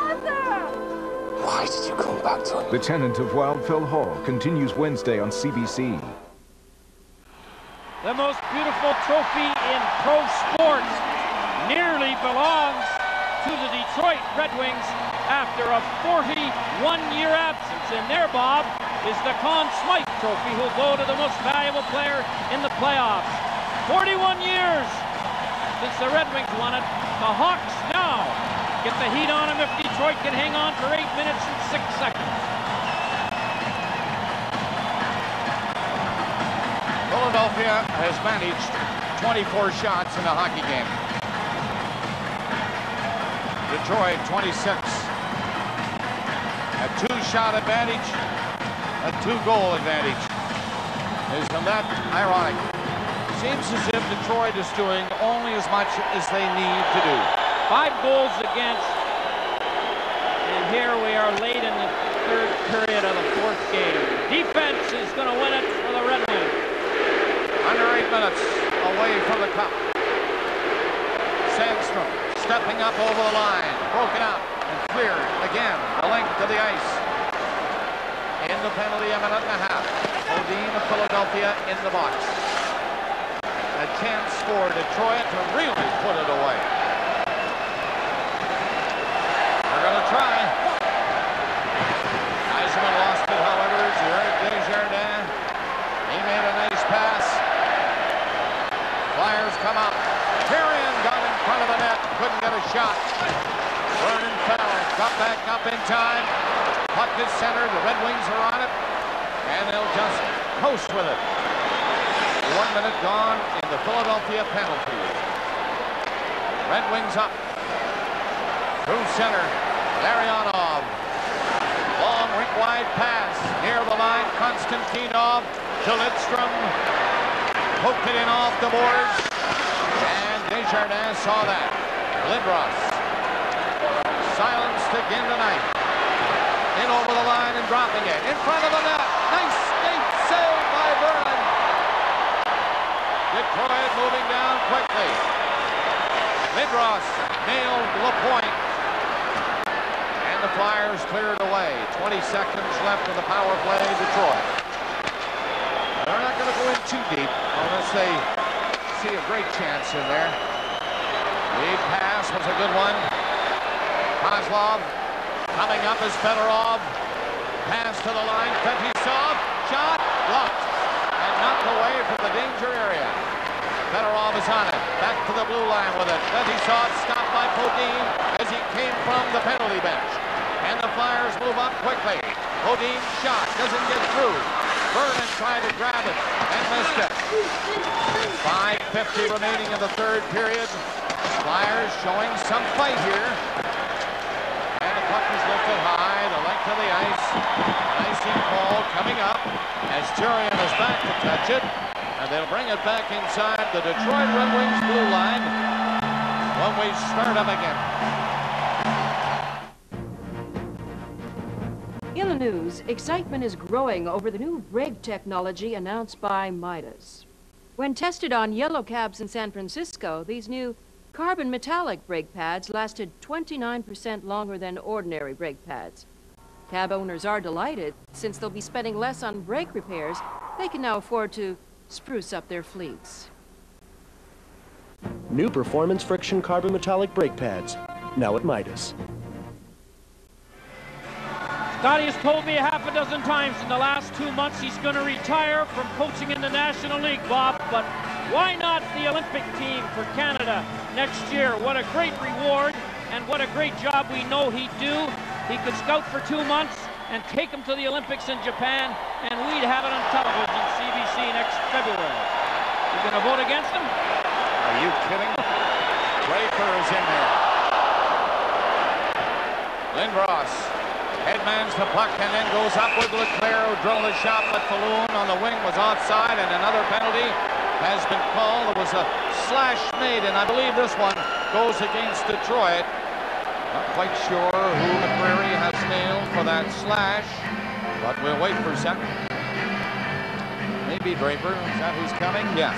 Why did you come back to me? The Tenant of Wildfell Hall continues Wednesday on C B C. The most beautiful trophy in pro sports nearly belongs to the Detroit Red Wings after a forty-one year absence. And there, Bob, is the Conn Smythe Trophy, who'll go to the most valuable player in the playoffs. forty-one years since the Red Wings won it. The Hawks now get the heat on them if Detroit can hang on for eight minutes and six seconds. Philadelphia has managed twenty-four shots in the hockey game. Detroit, twenty-six. A two-shot advantage, a two-goal advantage. Isn't that ironic? Seems as if Detroit is doing only as much as they need to do. Five goals against, and here we are late in the third period of the fourth game. Defense is going to win it for the Red Wings. Under eight minutes away from the cup. Sandstrom stepping up over the line, broken up and cleared again. The length to the ice. In the penalty, a minute and a half. Odin of Philadelphia in the box. A chance for Detroit to really put it away. They're going to try. Eisenman lost it, however. Desjardins. He made a nice pass. Flyers come up. Carrion got in front of the net. Couldn't get a shot. Vernon fell. Got back up in time. Puck is center. The Red Wings are on it. And they'll just coast with it. One minute gone in the Philadelphia penalty. Red Wings up. Through center. Larionov. Long rink-wide pass. Near the line. Konstantinov to Lidstrom. Poked it in off the boards. And Desjardins saw that. Lindros. Silenced again tonight. In over the line and dropping it. In front of the net. Nice skate save by Vernon. Detroit moving down quickly. Lindros nailed LaPointe. And the Flyers cleared away. twenty seconds left in the power play, Detroit. They're not going to go in too deep unless they see a great chance in there. Lead pass was a good one. Kozlov coming up as Fedorov. Pass to the line. Fetisov. Shot blocked and knocked away from the danger area. Fedorov is on it. Back to the blue line with it. Fetisov stopped by Podine as he came from the penalty bench. And the Flyers move up quickly. Podine's shot doesn't get through. Vernon tried to grab it and missed it. five fifty remaining in the third period. Flyers showing some fight here. And the puck is lifted high, the length of the ice. An icing call coming up as Turian is back to touch it. And they'll bring it back inside the Detroit Red Wings blue line when we start up again. In the news, excitement is growing over the new brake technology announced by Midas. When tested on yellow cabs in San Francisco, these new carbon metallic brake pads lasted twenty-nine percent longer than ordinary brake pads. Cab owners are delighted. Since they'll be spending less on brake repairs, they can now afford to spruce up their fleets. New performance friction carbon metallic brake pads, now at Midas. Scotty has told me a half a dozen times in the last two months he's going to retire from coaching in the National League, Bob, but why not the Olympic team for Canada next year? What a great reward and what a great job we know he'd do. He could scout for two months and take him to the Olympics in Japan, and we'd have it on television, C B C, next February. You going to vote against him? Are you kidding? Draper is in there. Lindros headmans the puck and then goes up with Leclerc, who drilled a shot, but Falloon on the wing was offside, and another penalty has been called. There was a slash made, and I believe this one goes against Detroit. Not quite sure who McCreary has nailed for that slash, but we'll wait for a second. Maybe Draper. Is that who's coming? Yes.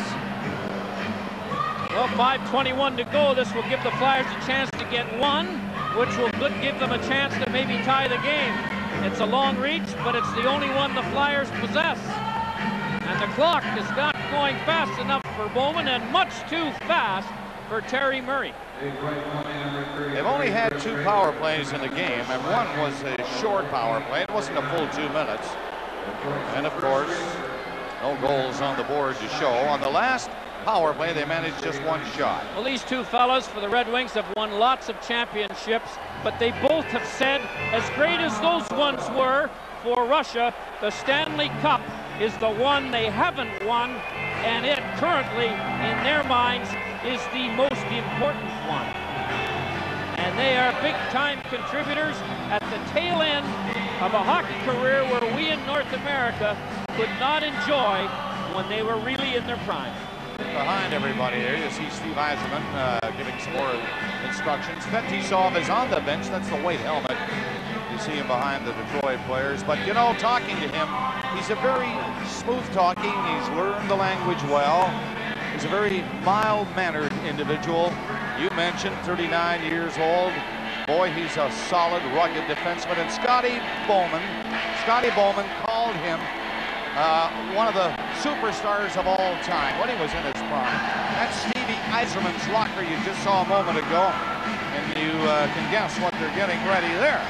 Well, five twenty-one to go. This will give the Flyers a chance to get one, which will good give them a chance to maybe tie the game. It's a long reach, but it's the only one the Flyers possess. And the clock is not going fast enough for Bowman and much too fast for Terry Murray. They've only had two power plays in the game, and one was a short power play. It wasn't a full two minutes. And of course, no goals on the board to show. On the last power play, they managed just one shot. Well, these two fellas for the Red Wings have won lots of championships, but they both have said, as great as those ones were for Russia, the Stanley Cup is the one they haven't won, and it currently, in their minds, is the most important one. And they are big-time contributors at the tail end of a hockey career where we in North America could not enjoy when they were really in their prime. Behind everybody there, you see Steve Yzerman uh, giving some more instructions. Fetisov is on the bench. That's the white helmet. You see him behind the Detroit players. But, you know, talking to him, he's a very smooth talking. He's learned the language well. He's a very mild-mannered individual. You mentioned thirty-nine years old. Boy, he's a solid, rugged defenseman. And Scotty Bowman, Scotty Bowman called him uh, one of the superstars of all time when he was in his prime. That's Stevie Yzerman's locker you just saw a moment ago. And you uh, can guess what they're getting ready there.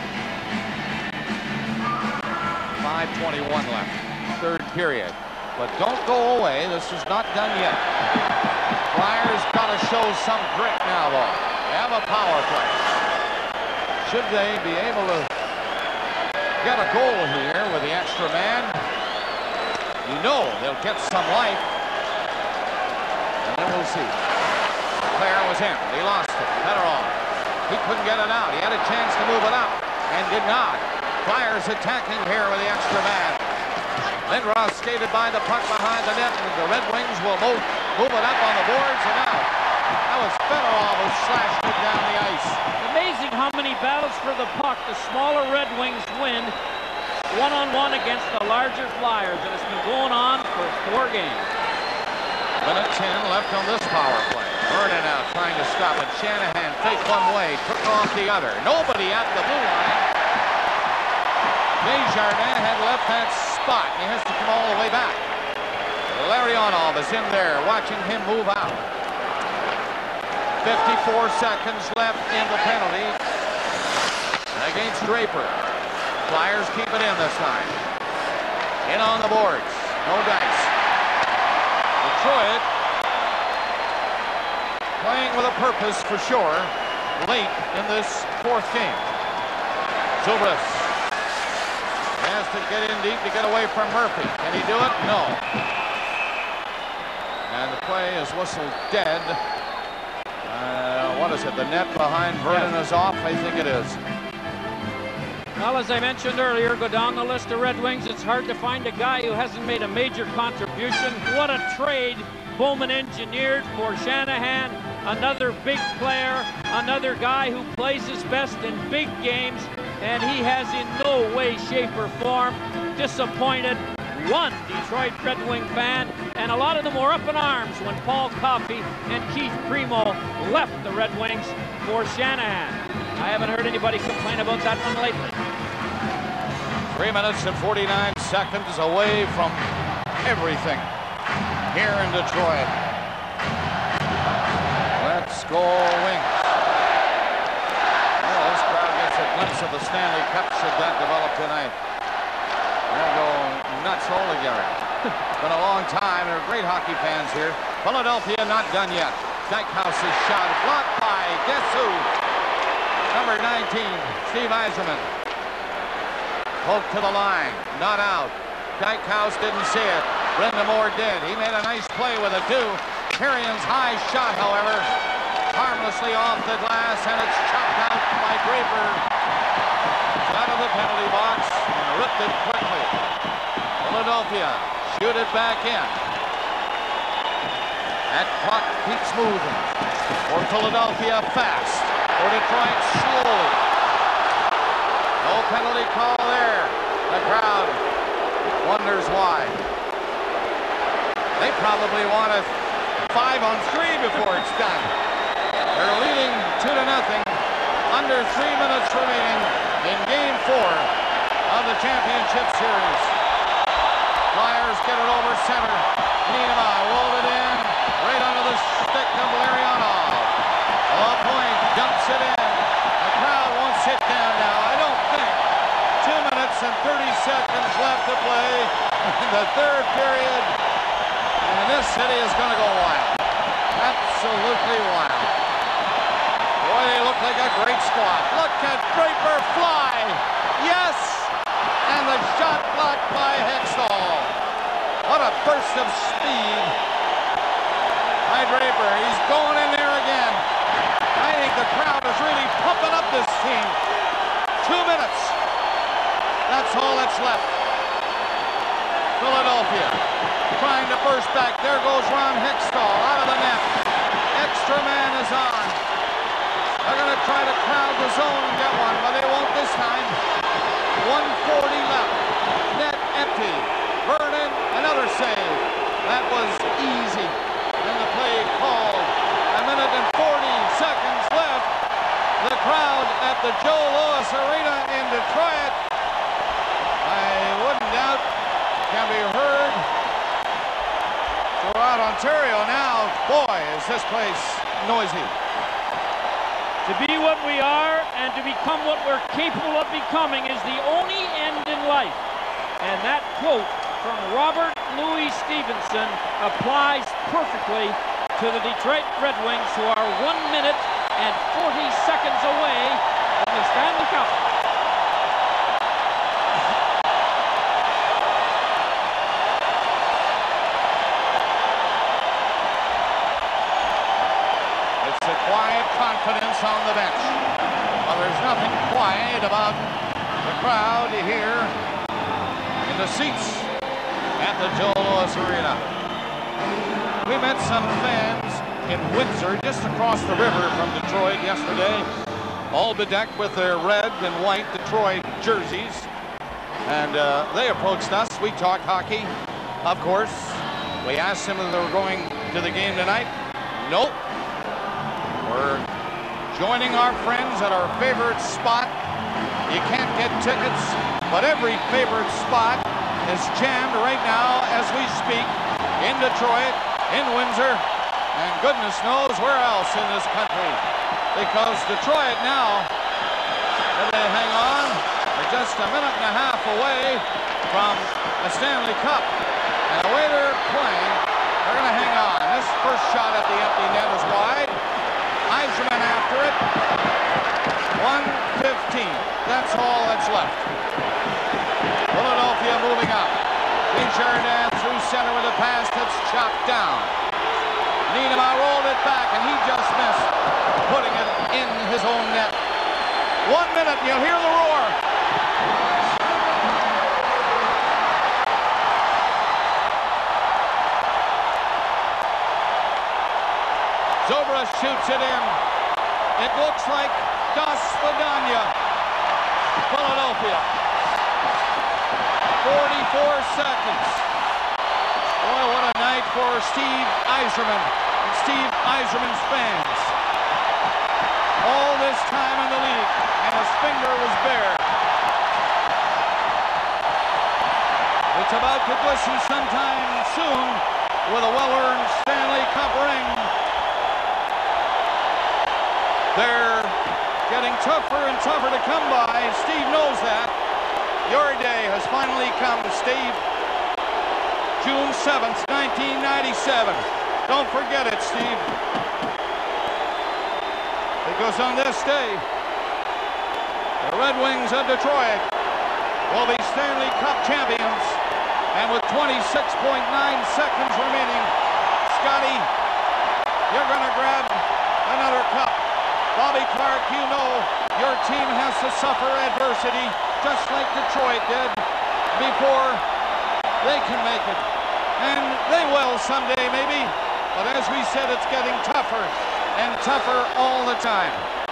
five twenty-one left, third period. But don't go away. This is not done yet. Flyers got to show some grit now, though. They have a power play. Should they be able to get a goal here with the extra man, you know they'll get some life. And then we'll see. Claire was in. He lost it. Fedorov. He couldn't get it out. He had a chance to move it out and did not. Flyers attacking here with the extra man. Lindros skated by the puck behind the net, and the Red Wings will move, move it up on the boards and out. That was Fedorov who slashed it down the ice. Amazing how many battles for the puck the smaller Red Wings win one-on-one against the larger Flyers, and it's been going on for four games. Minute ten left on this power play. Vernon out trying to stop it. Shanahan faked one way, took off the other. Nobody at the blue line. Desjardins had left that spot. He has to come all the way back. Larionov is in there, watching him move out. fifty-four seconds left in the penalty against Draper. Flyers keep it in this time. In on the boards. No dice. Detroit playing with a purpose for sure late in this fourth game. Zobrist has to get in deep to get away from Murphy. Can he do it? No. And the play is whistled dead. Uh, what is it? The net behind Vernon is off? I think it is. Well, as I mentioned earlier, go down the list of Red Wings. It's hard to find a guy who hasn't made a major contribution. What a trade Bowman engineered for Shanahan. Another big player, another guy who plays his best in big games, and he has in no way, shape, or form disappointed one Detroit Red Wing fan, and a lot of them were up in arms when Paul Coffey and Keith Primo left the Red Wings for Shanahan. I haven't heard anybody complain about that one lately. Three minutes and forty-nine seconds away from everything here in Detroit. Let's go Wings. Well, this crowd gets a glimpse of the Stanley Cup should that develop tonight. They'll go nuts altogether. It's been a long time. There are great hockey fans here. Philadelphia not done yet. Dykehouse's shot blocked by, guess who? Number nineteen, Steve Yzerman. Poked to the line, not out. Dykhouse didn't see it. Brind'Amour did. He made a nice play with it too. Carrion's high shot, however, harmlessly off the glass, and it's chopped out by Draper. It's out of the penalty box and ripped it quickly. Philadelphia shoot it back in. That clock keeps moving for Philadelphia fast. for Detroit slowly. No penalty call there. The crowd wonders why. They probably want a five on three before it's done. They're leading two to nothing. Under three minutes remaining in game four of the championship series. Flyers get it over center. Niedermeyer rolled it in right under the stick of Larionov. LaPointe dumps it in. The crowd won't sit down now. I don't think. Two minutes and thirty seconds left to play in the third period. And this city is going to go wild. Absolutely wild. Boy, they look like a great squad. Look at Draper fly. Yes! And the shot blocked by Hextall. What a burst of speed by Draper. He's going in there again. I think the crowd is really pumping up this team. Two minutes. That's all that's left. Philadelphia trying to burst back. There goes Ron Hextall out of the net. Extra man is on. They're going to try to crowd the zone and get one, but they won't this time. one forty left. Net empty. Vernon, another save. That was easy. And the play called. A minute and forty seconds left. The crowd at the Joe Louis Arena in Detroit, I wouldn't doubt, can be heard throughout Ontario now. Boy, is this place noisy. To be what we are and to become what we're capable of becoming is the only end in life. And that quote from Robert Louis Stevenson applies perfectly to the Detroit Red Wings, who are one minute and forty seconds away from the Stanley Cup. It's a quiet confidence on the bench. Well, there's nothing quiet about the crowd here in the seats at the Joe Louis Arena. We met some fans in Windsor, just across the river from Detroit yesterday, all bedecked with their red and white Detroit jerseys. And uh, they approached us. We talked hockey, of course. We asked them if they were going to the game tonight. Nope. We're joining our friends at our favorite spot. You can't get tickets, but every favorite spot is jammed right now as we speak in Detroit, in Windsor, and goodness knows where else in this country. Because Detroit now, if they hang on, they're just a minute and a half away from a Stanley Cup. And the way they're playing, they're going to hang on. This first shot at the empty net is wide. Eiserman after it. one fifteen. That's all that's left. Philadelphia moving up. Desjardins through center with a pass that's chopped down. Niedermeyer rolled it back, and he just missed putting it in his own net. One minute, and you'll hear the roar. Zobra shoots it in. It looks like Das Spadania. Philadelphia. forty-four seconds. Boy, what a night for Steve Yzerman and Steve Yzerman's fans. All this time in the league, and his finger was bare. It's about to glisten sometime soon with a well-earned Stanley Cup ring. They're getting tougher and tougher to come by. Steve knows that. Your day has finally come, Steve. June seventh, nineteen ninety-seven. Don't forget it, Steve. Because on this day, the Red Wings of Detroit will be Stanley Cup champions. And with twenty-six point nine seconds remaining, Scotty, you're going to grab another cup. Bobby Clarke, you know your team has to suffer adversity just like Detroit did before they can make it. And they will someday, maybe. But as we said, it's getting tougher and tougher all the time.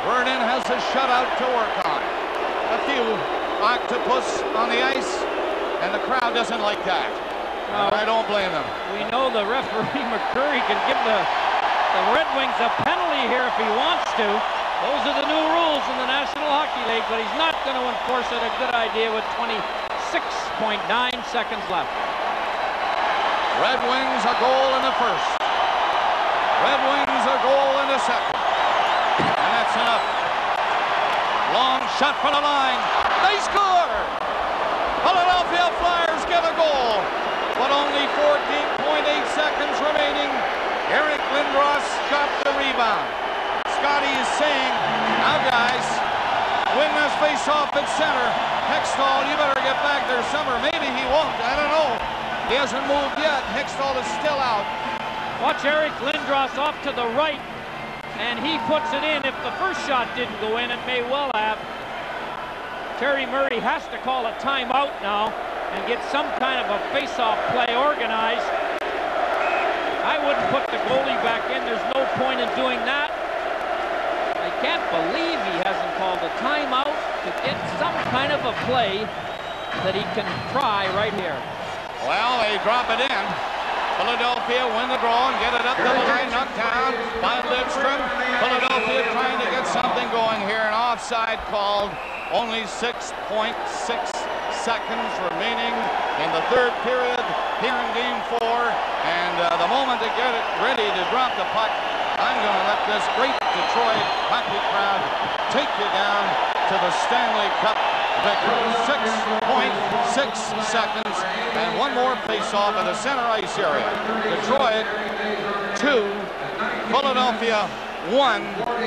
Vernon has a shutout to work on. A few octopus on the ice, and the crowd doesn't like that. Well, I don't blame them. We know the referee McCurry can give the, the Red Wings a penalty here if he wants to. Those are the new rules in the National Hockey League, but he's not going to enforce it. A good idea with twenty-six point nine seconds left. Red Wings a goal in the first. Red Wings a goal in the second. And that's enough. Long shot from the line. They score! Philadelphia Flyers get a goal. But only fourteen point eight seconds remaining. Eric Lindros got the rebound. Scotty is saying, now guys, win this face-off at center. Hextall, you better get back there somewhere. Maybe he won't. I don't know. He hasn't moved yet. Hextall is still out. Watch Eric Lindros off to the right, and he puts it in. If the first shot didn't go in, it may well have. Terry Murray has to call a timeout now and get some kind of a face-off play organized. I wouldn't put the goalie back in. There's no point in doing that. I can't believe he hasn't called a timeout to get some kind of a play that he can try right here. Well, they drop it in. Philadelphia win the draw and get it up to the line, knocked down by Lidstrom. Philadelphia trying to get something going here. An offside called. Only six point six seconds remaining in the third period here in game four. And uh, the moment to get it ready to drop the puck, I'm going to let this great Detroit hockey crowd take you down to the Stanley Cup victory. six point six seconds and one more face-off in the center ice area. Detroit two, Philadelphia one.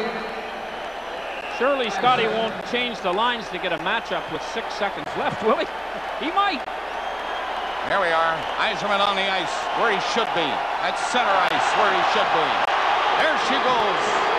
Surely Scotty won't change the lines to get a matchup with six seconds left, will he? He might. Here we are. Yzerman on the ice where he should be. At center ice where he should be. There she goes.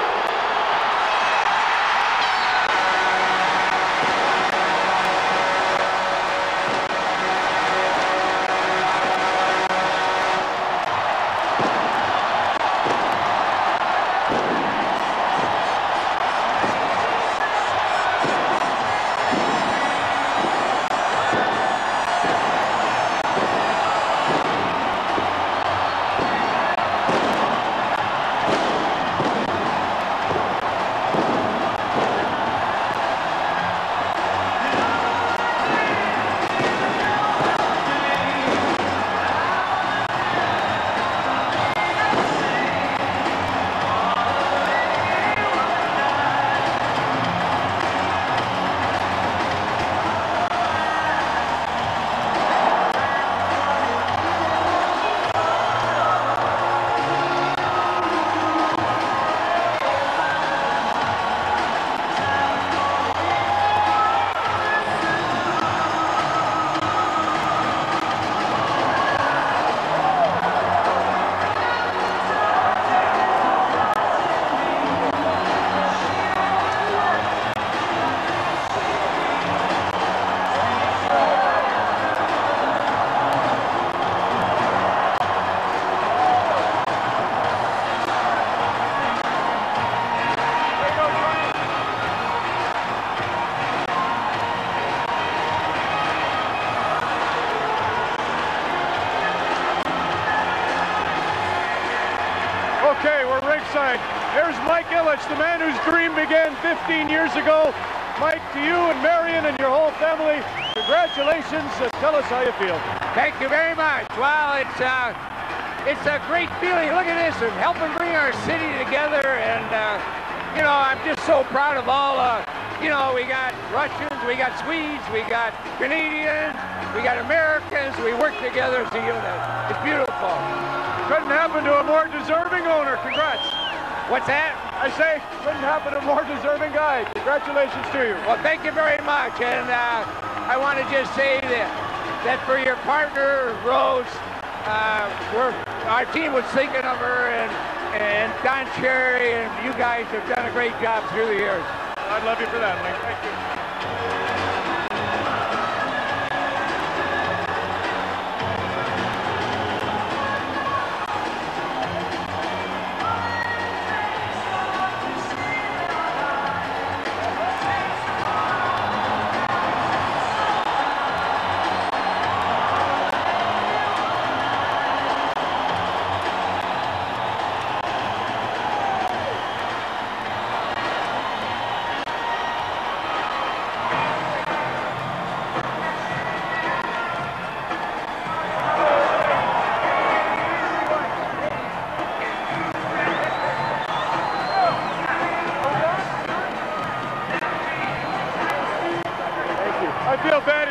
Okay, we're ringside. There's Mike Ilitch, the man whose dream began fifteen years ago. Mike, to you and Marion and your whole family, congratulations. Uh, tell us how you feel. Thank you very much. Well, it's uh, it's a great feeling. Look at this, and helping bring our city together. And uh, you know, I'm just so proud of all. Uh, you know, we got Russians, we got Swedes, we got Canadians, we got Americans. We work together as a unit. It's beautiful. Couldn't happen to a more deserving owner. Congrats. What's that? I say, couldn't happen to a more deserving guy. Congratulations to you. Well, thank you very much. And uh, I want to just say that, that for your partner, Rose, uh, we're, our team was thinking of her, and, and Don Cherry, and you guys have done a great job through the years. I'd love you for that, Mike. Thank you.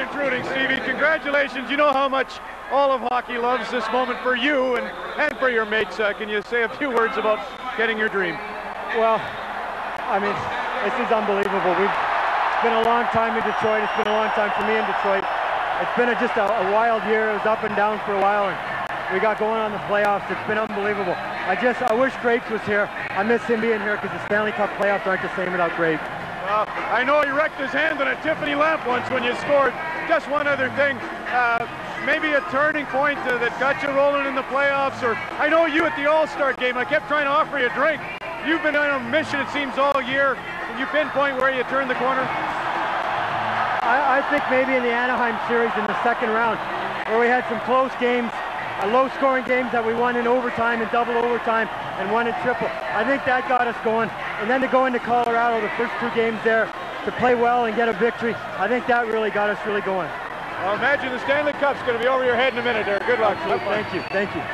intruding, Stevie. Congratulations. You know how much all of hockey loves this moment for you and, and for your mates. Uh, can you say a few words about getting your dream? Well, I mean, this is unbelievable. We've it's been a long time in Detroit. It's been a long time for me in Detroit. It's been a, just a, a wild year. It was up and down for a while, and we got going on the playoffs. It's been unbelievable. I just, I wish Grapes was here. I miss him being here because the Stanley Cup playoffs aren't the same without Grapes. Well, I know he wrecked his hand on a Tiffany lamp once when you scored. Just one other thing, uh, maybe a turning point uh, that got you rolling in the playoffs, or I know you at the All-Star game, I kept trying to offer you a drink. You've been on a mission, it seems, all year. Can you pinpoint where you turned the corner? I, I think maybe in the Anaheim series in the second round, where we had some close games, uh, low-scoring games that we won in overtime and double overtime and won in triple. I think that got us going. And then to go into Colorado, the first two games there, to play well and get a victory, I think that really got us really going. Well, imagine the Stanley Cup's going to be over your head in a minute there. Good luck. Thank you. Thank you.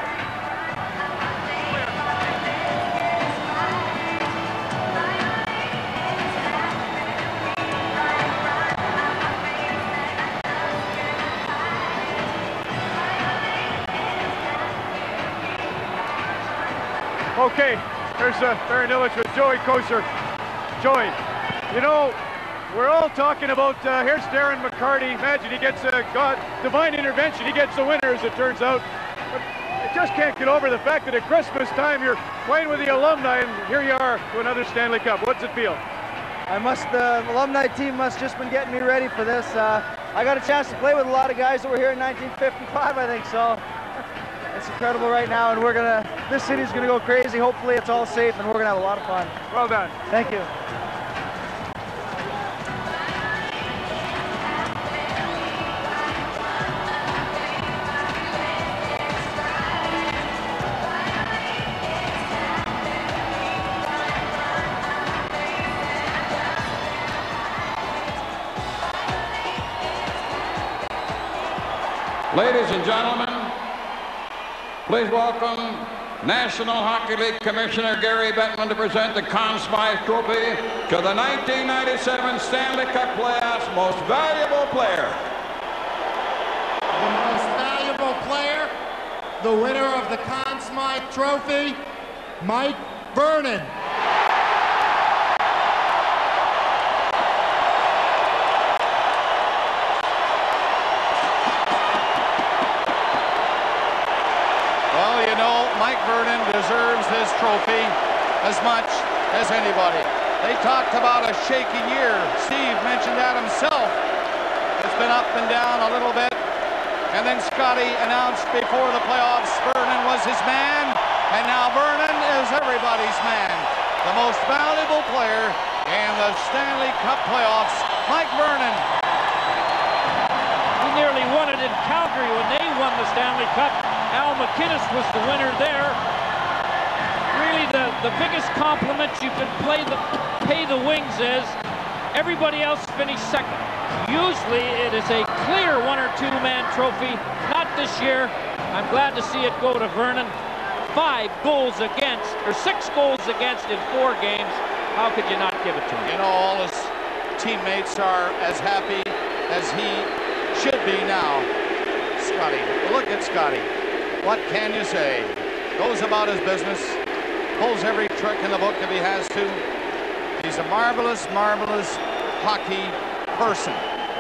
Okay, there's uh, Barron Illich with Joey Kocur. Joey, you know, we're all talking about, uh, here's Darren McCarty. Imagine he gets a God, divine intervention. He gets the winner, as it turns out. But I just can't get over the fact that at Christmas time you're playing with the alumni, and here you are to another Stanley Cup. What's it feel? I must, the alumni team must just been getting me ready for this. Uh, I got a chance to play with a lot of guys that were here in nineteen fifty-five, I think, so. It's incredible right now, and we're gonna, this city's gonna go crazy. Hopefully it's all safe, and we're gonna have a lot of fun. Well done. Thank you. Ladies and gentlemen, please welcome National Hockey League Commissioner Gary Bettman to present the Conn Smythe Trophy to the nineteen ninety-seven Stanley Cup Playoffs Most Valuable Player. The most valuable player, the winner of the Conn Smythe Trophy, Mike Vernon. Mike Vernon deserves his trophy as much as anybody. They talked about a shaky year. Steve mentioned that himself. It's been up and down a little bit. And then Scotty announced before the playoffs Vernon was his man. And now Vernon is everybody's man. The most valuable player in the Stanley Cup playoffs, Mike Vernon. He nearly won it in Calgary when they won the Stanley Cup. Al McInnes was the winner there. Really, the, the biggest compliment you can play the, pay the Wings is everybody else finished second. Usually, it is a clear one or two man trophy. Not this year. I'm glad to see it go to Vernon. Five goals against, or six goals against in four games. How could you not give it to him? You know, all his teammates are as happy as he should be now. Scotty, look at Scotty. What can you say? Goes about his business, pulls every trick in the book if he has to. He's a marvelous, marvelous hockey person.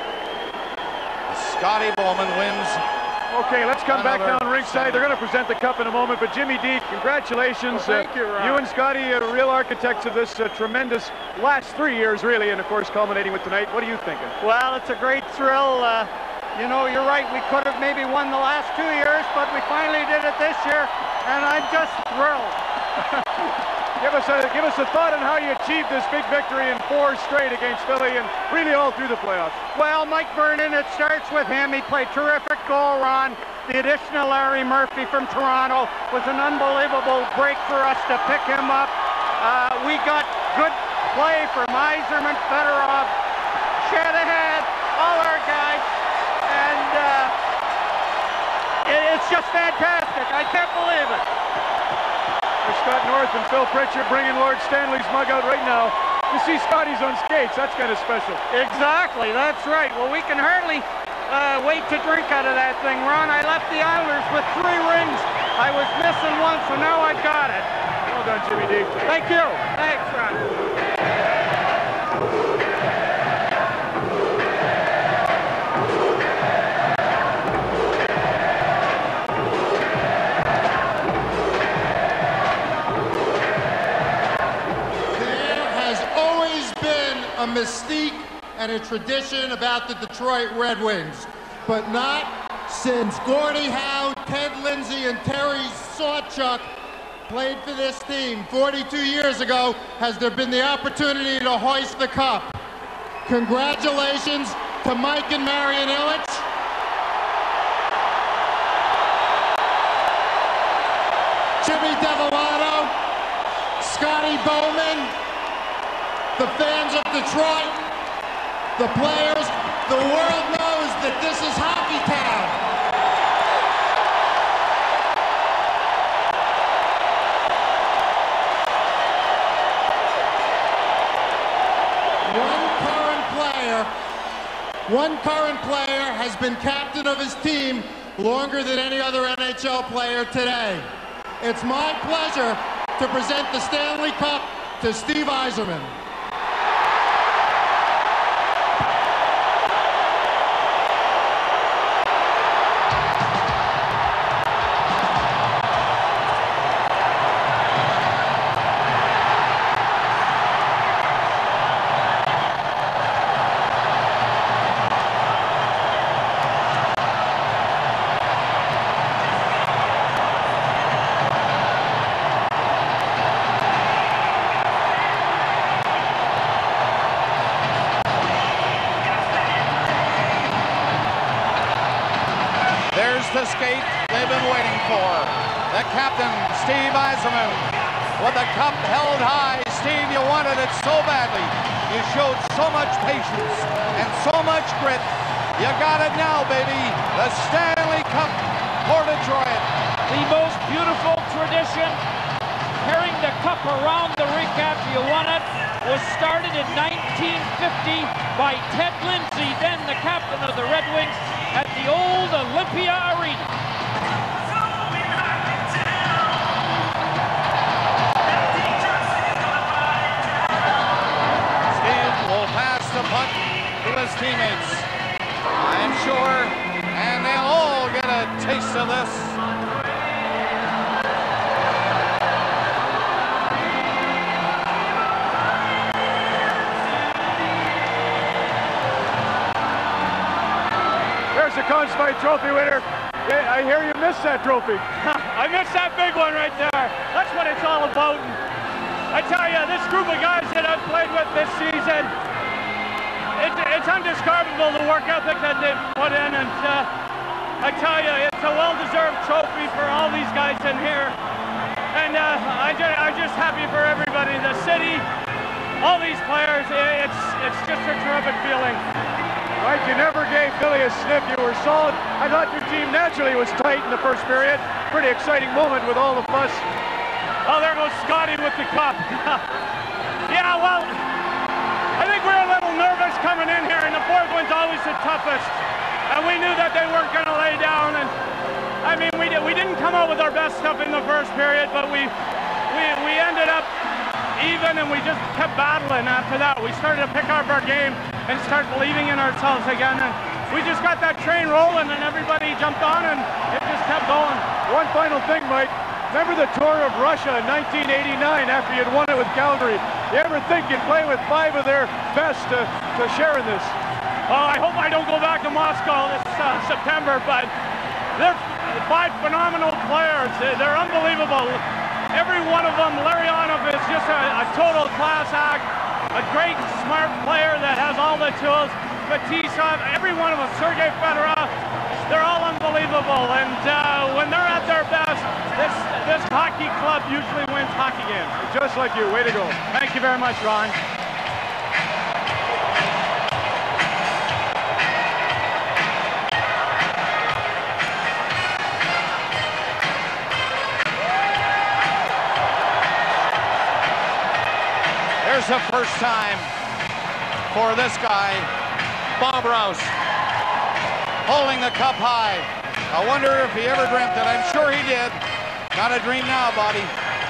Scotty Bowman wins. Okay, let's come back Another down ringside. They're going to present the cup in a moment, but Jimmy D, congratulations. Well, thank you, Ron. You and Scotty are real architects of this uh, tremendous last three years, really, and of course culminating with tonight. What are you thinking? Well, it's a great thrill. Uh, you know, you're right, we could have maybe won the last two years, but we finally did it this year, and I'm just thrilled. Give us, a, give us a thought on how you achieved this big victory in four straight against Philly and really all through the playoffs. Well, Mike Vernon, it starts with him. He played terrific goal, Ron. The addition of Larry Murphy from Toronto was an unbelievable break for us to pick him up. Uh, we got good play from Yzerman, Fedorov, Shanahan, all our guys. And uh, it, it's just fantastic. I can't believe it. There's Scott North and Phil Pritchard bringing Lord Stanley's mug out right now. You see Scotty's on skates. That's kind of special. Exactly. That's right. Well, we can hardly uh, wait to drink out of that thing, Ron. I left the Islanders with three rings. I was missing one, so now I got it. Well done, Jimmy D. Thank you. Thanks, Ron. A mystique and a tradition about the Detroit Red Wings, but not since Gordie Howe, Ted Lindsay, and Terry Sawchuk played for this team forty-two years ago has there been the opportunity to hoist the cup. Congratulations to Mike and Marian Ilitch. Jimmy Devolato, Scotty Bowman, the fans of Detroit, the players, the world knows that this is Hockey Town. One current player, one current player has been captain of his team longer than any other N H L player today. It's my pleasure to present the Stanley Cup to Steve Yzerman. The skate they've been waiting for. The captain, Steve Yzerman, with the cup held high. Steve, you wanted it so badly. You showed so much patience and so much grit. You got it now, baby. The Stanley Cup for Detroit. The most beautiful tradition, carrying the cup around the rink after you won it, was started in nineteen fifty by Ted Lindsay, then the captain of the Red Wings, at the old Olympia Arena. Steve will pass the puck to his teammates, I'm sure, and they'll all get a taste of this. There's the Conn Smythe Trophy winner. Yeah, I hear you missed that trophy. I missed that big one right there. That's what it's all about. And I tell you, this group of guys that I've played with this season, it, it's undescribable the work ethic that they've put in. And uh, I tell you, it's a well-deserved trophy for all these guys in here. And uh, I just, I'm just happy for everybody, the city, all these players. It's, it's just a terrific feeling. Right, you never gave Billy a sniff. You were solid. I thought your team naturally was tight in the first period. Pretty exciting moment with all the fuss. Oh, there goes Scotty with the cup. Yeah, well, I think we were a little nervous coming in here, and the fourth one's always the toughest. And we knew that they weren't going to lay down. And I mean, we, did, we didn't come out with our best stuff in the first period, but we, we, we ended up even, and we just kept battling after that. We started to pick up our game and start believing in ourselves again. And we just got that train rolling, and everybody jumped on, and it just kept going. One final thing, Mike. Remember the tour of Russia in nineteen eighty-nine after you'd won it with Calgary? You ever think you'd play with five of their best to, to share in this? Oh, I hope I don't go back to Moscow this uh, September, but they're five phenomenal players. They're unbelievable. Every one of them, Larionov is just a, a total class act. A great, smart player that has all the tools. Fetisov, every one of them, Sergei Fedorov, they're all unbelievable. And uh, when they're at their best, this, this hockey club usually wins hockey games. Just like you, way to go. Thank you very much, Ron. There's the first time for this guy, Bob Rouse. holding the cup high. I wonder if he ever dreamt it. I'm sure he did. Not a dream now, Bobby.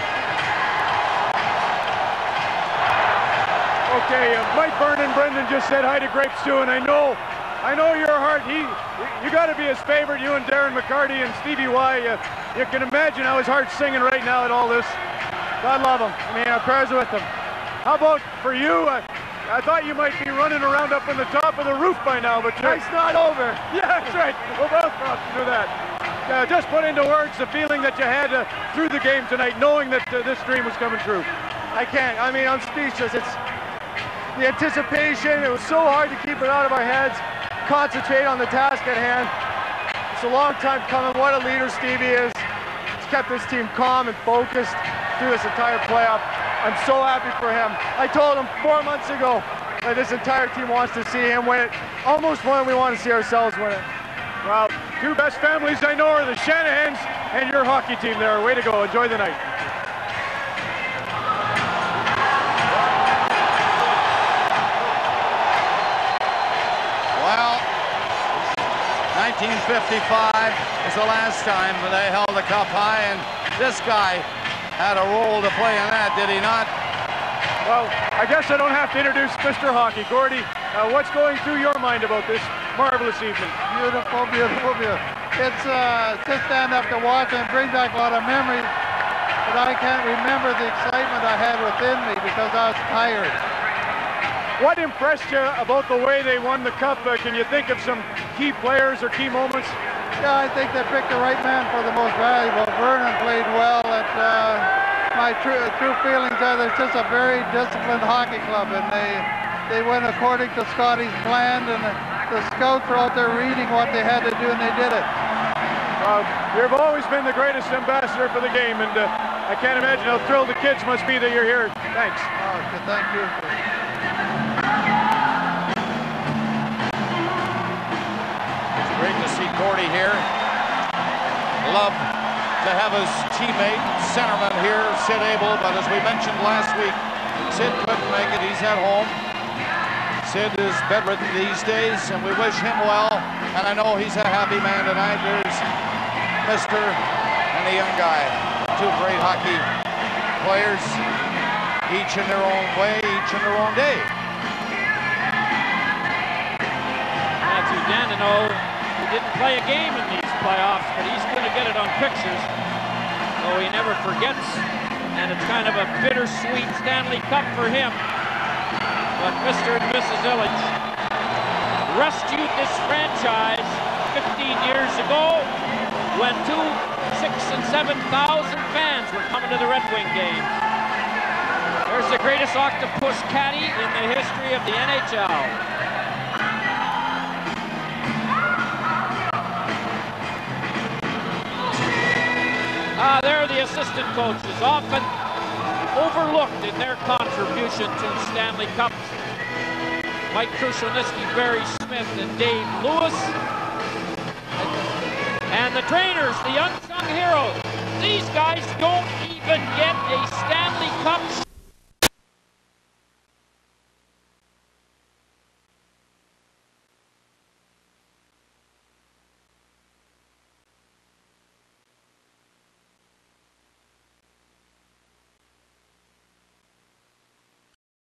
Okay, uh, Mike Vernon, Brendan just said hi to Grape Stew, and I know, I know your heart. He, you got to be his favorite. You and Darren McCarty and Stevie Y. Uh, you can imagine how his heart's singing right now at all this. God love him. I mean, our prayers are with him. How about for you? Uh, I thought you might be running around up on the top of the roof by now, but it's not over. Yeah, that's right. We're both about to do that. Uh, just put into words the feeling that you had uh, through the game tonight, knowing that uh, this dream was coming true. I can't. I mean, I'm speechless. It's the anticipation. It was so hard to keep it out of our heads, concentrate on the task at hand. It's a long time coming. What a leader Stevie is. He's kept this team calm and focused through this entire playoff. I'm so happy for him. I told him four months ago that this entire team wants to see him win it. Almost more than we want to see ourselves win it. Well, two best families I know are the Shanahans and your hockey team there. Way to go. Enjoy the night. Well, nineteen fifty-five was the last time they held the cup high, and this guy had a role to play in that, did he not? Well, I guess I don't have to introduce Mister Hockey. Gordy, uh, what's going through your mind about this marvelous evening? Beautiful, beautiful, beautiful. It's uh, to stand up to watch and bring back a lot of memories, but I can't remember the excitement I had within me because I was tired. What impressed you about the way they won the cup? Uh, can you think of some key players or key moments? Yeah, I think they picked the right man for the most valuable. Vernon played well, and uh, my true, true feelings are that it's just a very disciplined hockey club, and they they went according to Scotty's plan, and the, the scouts were out there reading what they had to do, and they did it. Uh, you've always been the greatest ambassador for the game, and uh, I can't imagine how thrilled the kids must be that you're here. Thanks. Oh, okay, thank you. Great to see Gordy here. Love to have his teammate, centerman here, Sid Abel, but as we mentioned last week, Sid couldn't make it. He's at home. Sid is bedridden these days, and we wish him well, and I know he's a happy man tonight. There's Mister and the young guy, two great hockey players, each in their own way, each in their own day. Matthew Dandenault didn't play a game in these playoffs, but he's going to get it on pictures, so he never forgets, and it's kind of a bittersweet Stanley Cup for him. But Mister and Missus Ilitch rescued this franchise fifteen years ago when two, six, and seven thousand fans were coming to the Red Wing game. There's the greatest octopus caddy in the history of the N H L. Ah, they're the assistant coaches, often overlooked in their contribution to Stanley Cups. Mike Krushelnyski, Barry Smith, and Dave Lewis. And the trainers, the unsung heroes. These guys don't even get a Stanley Cup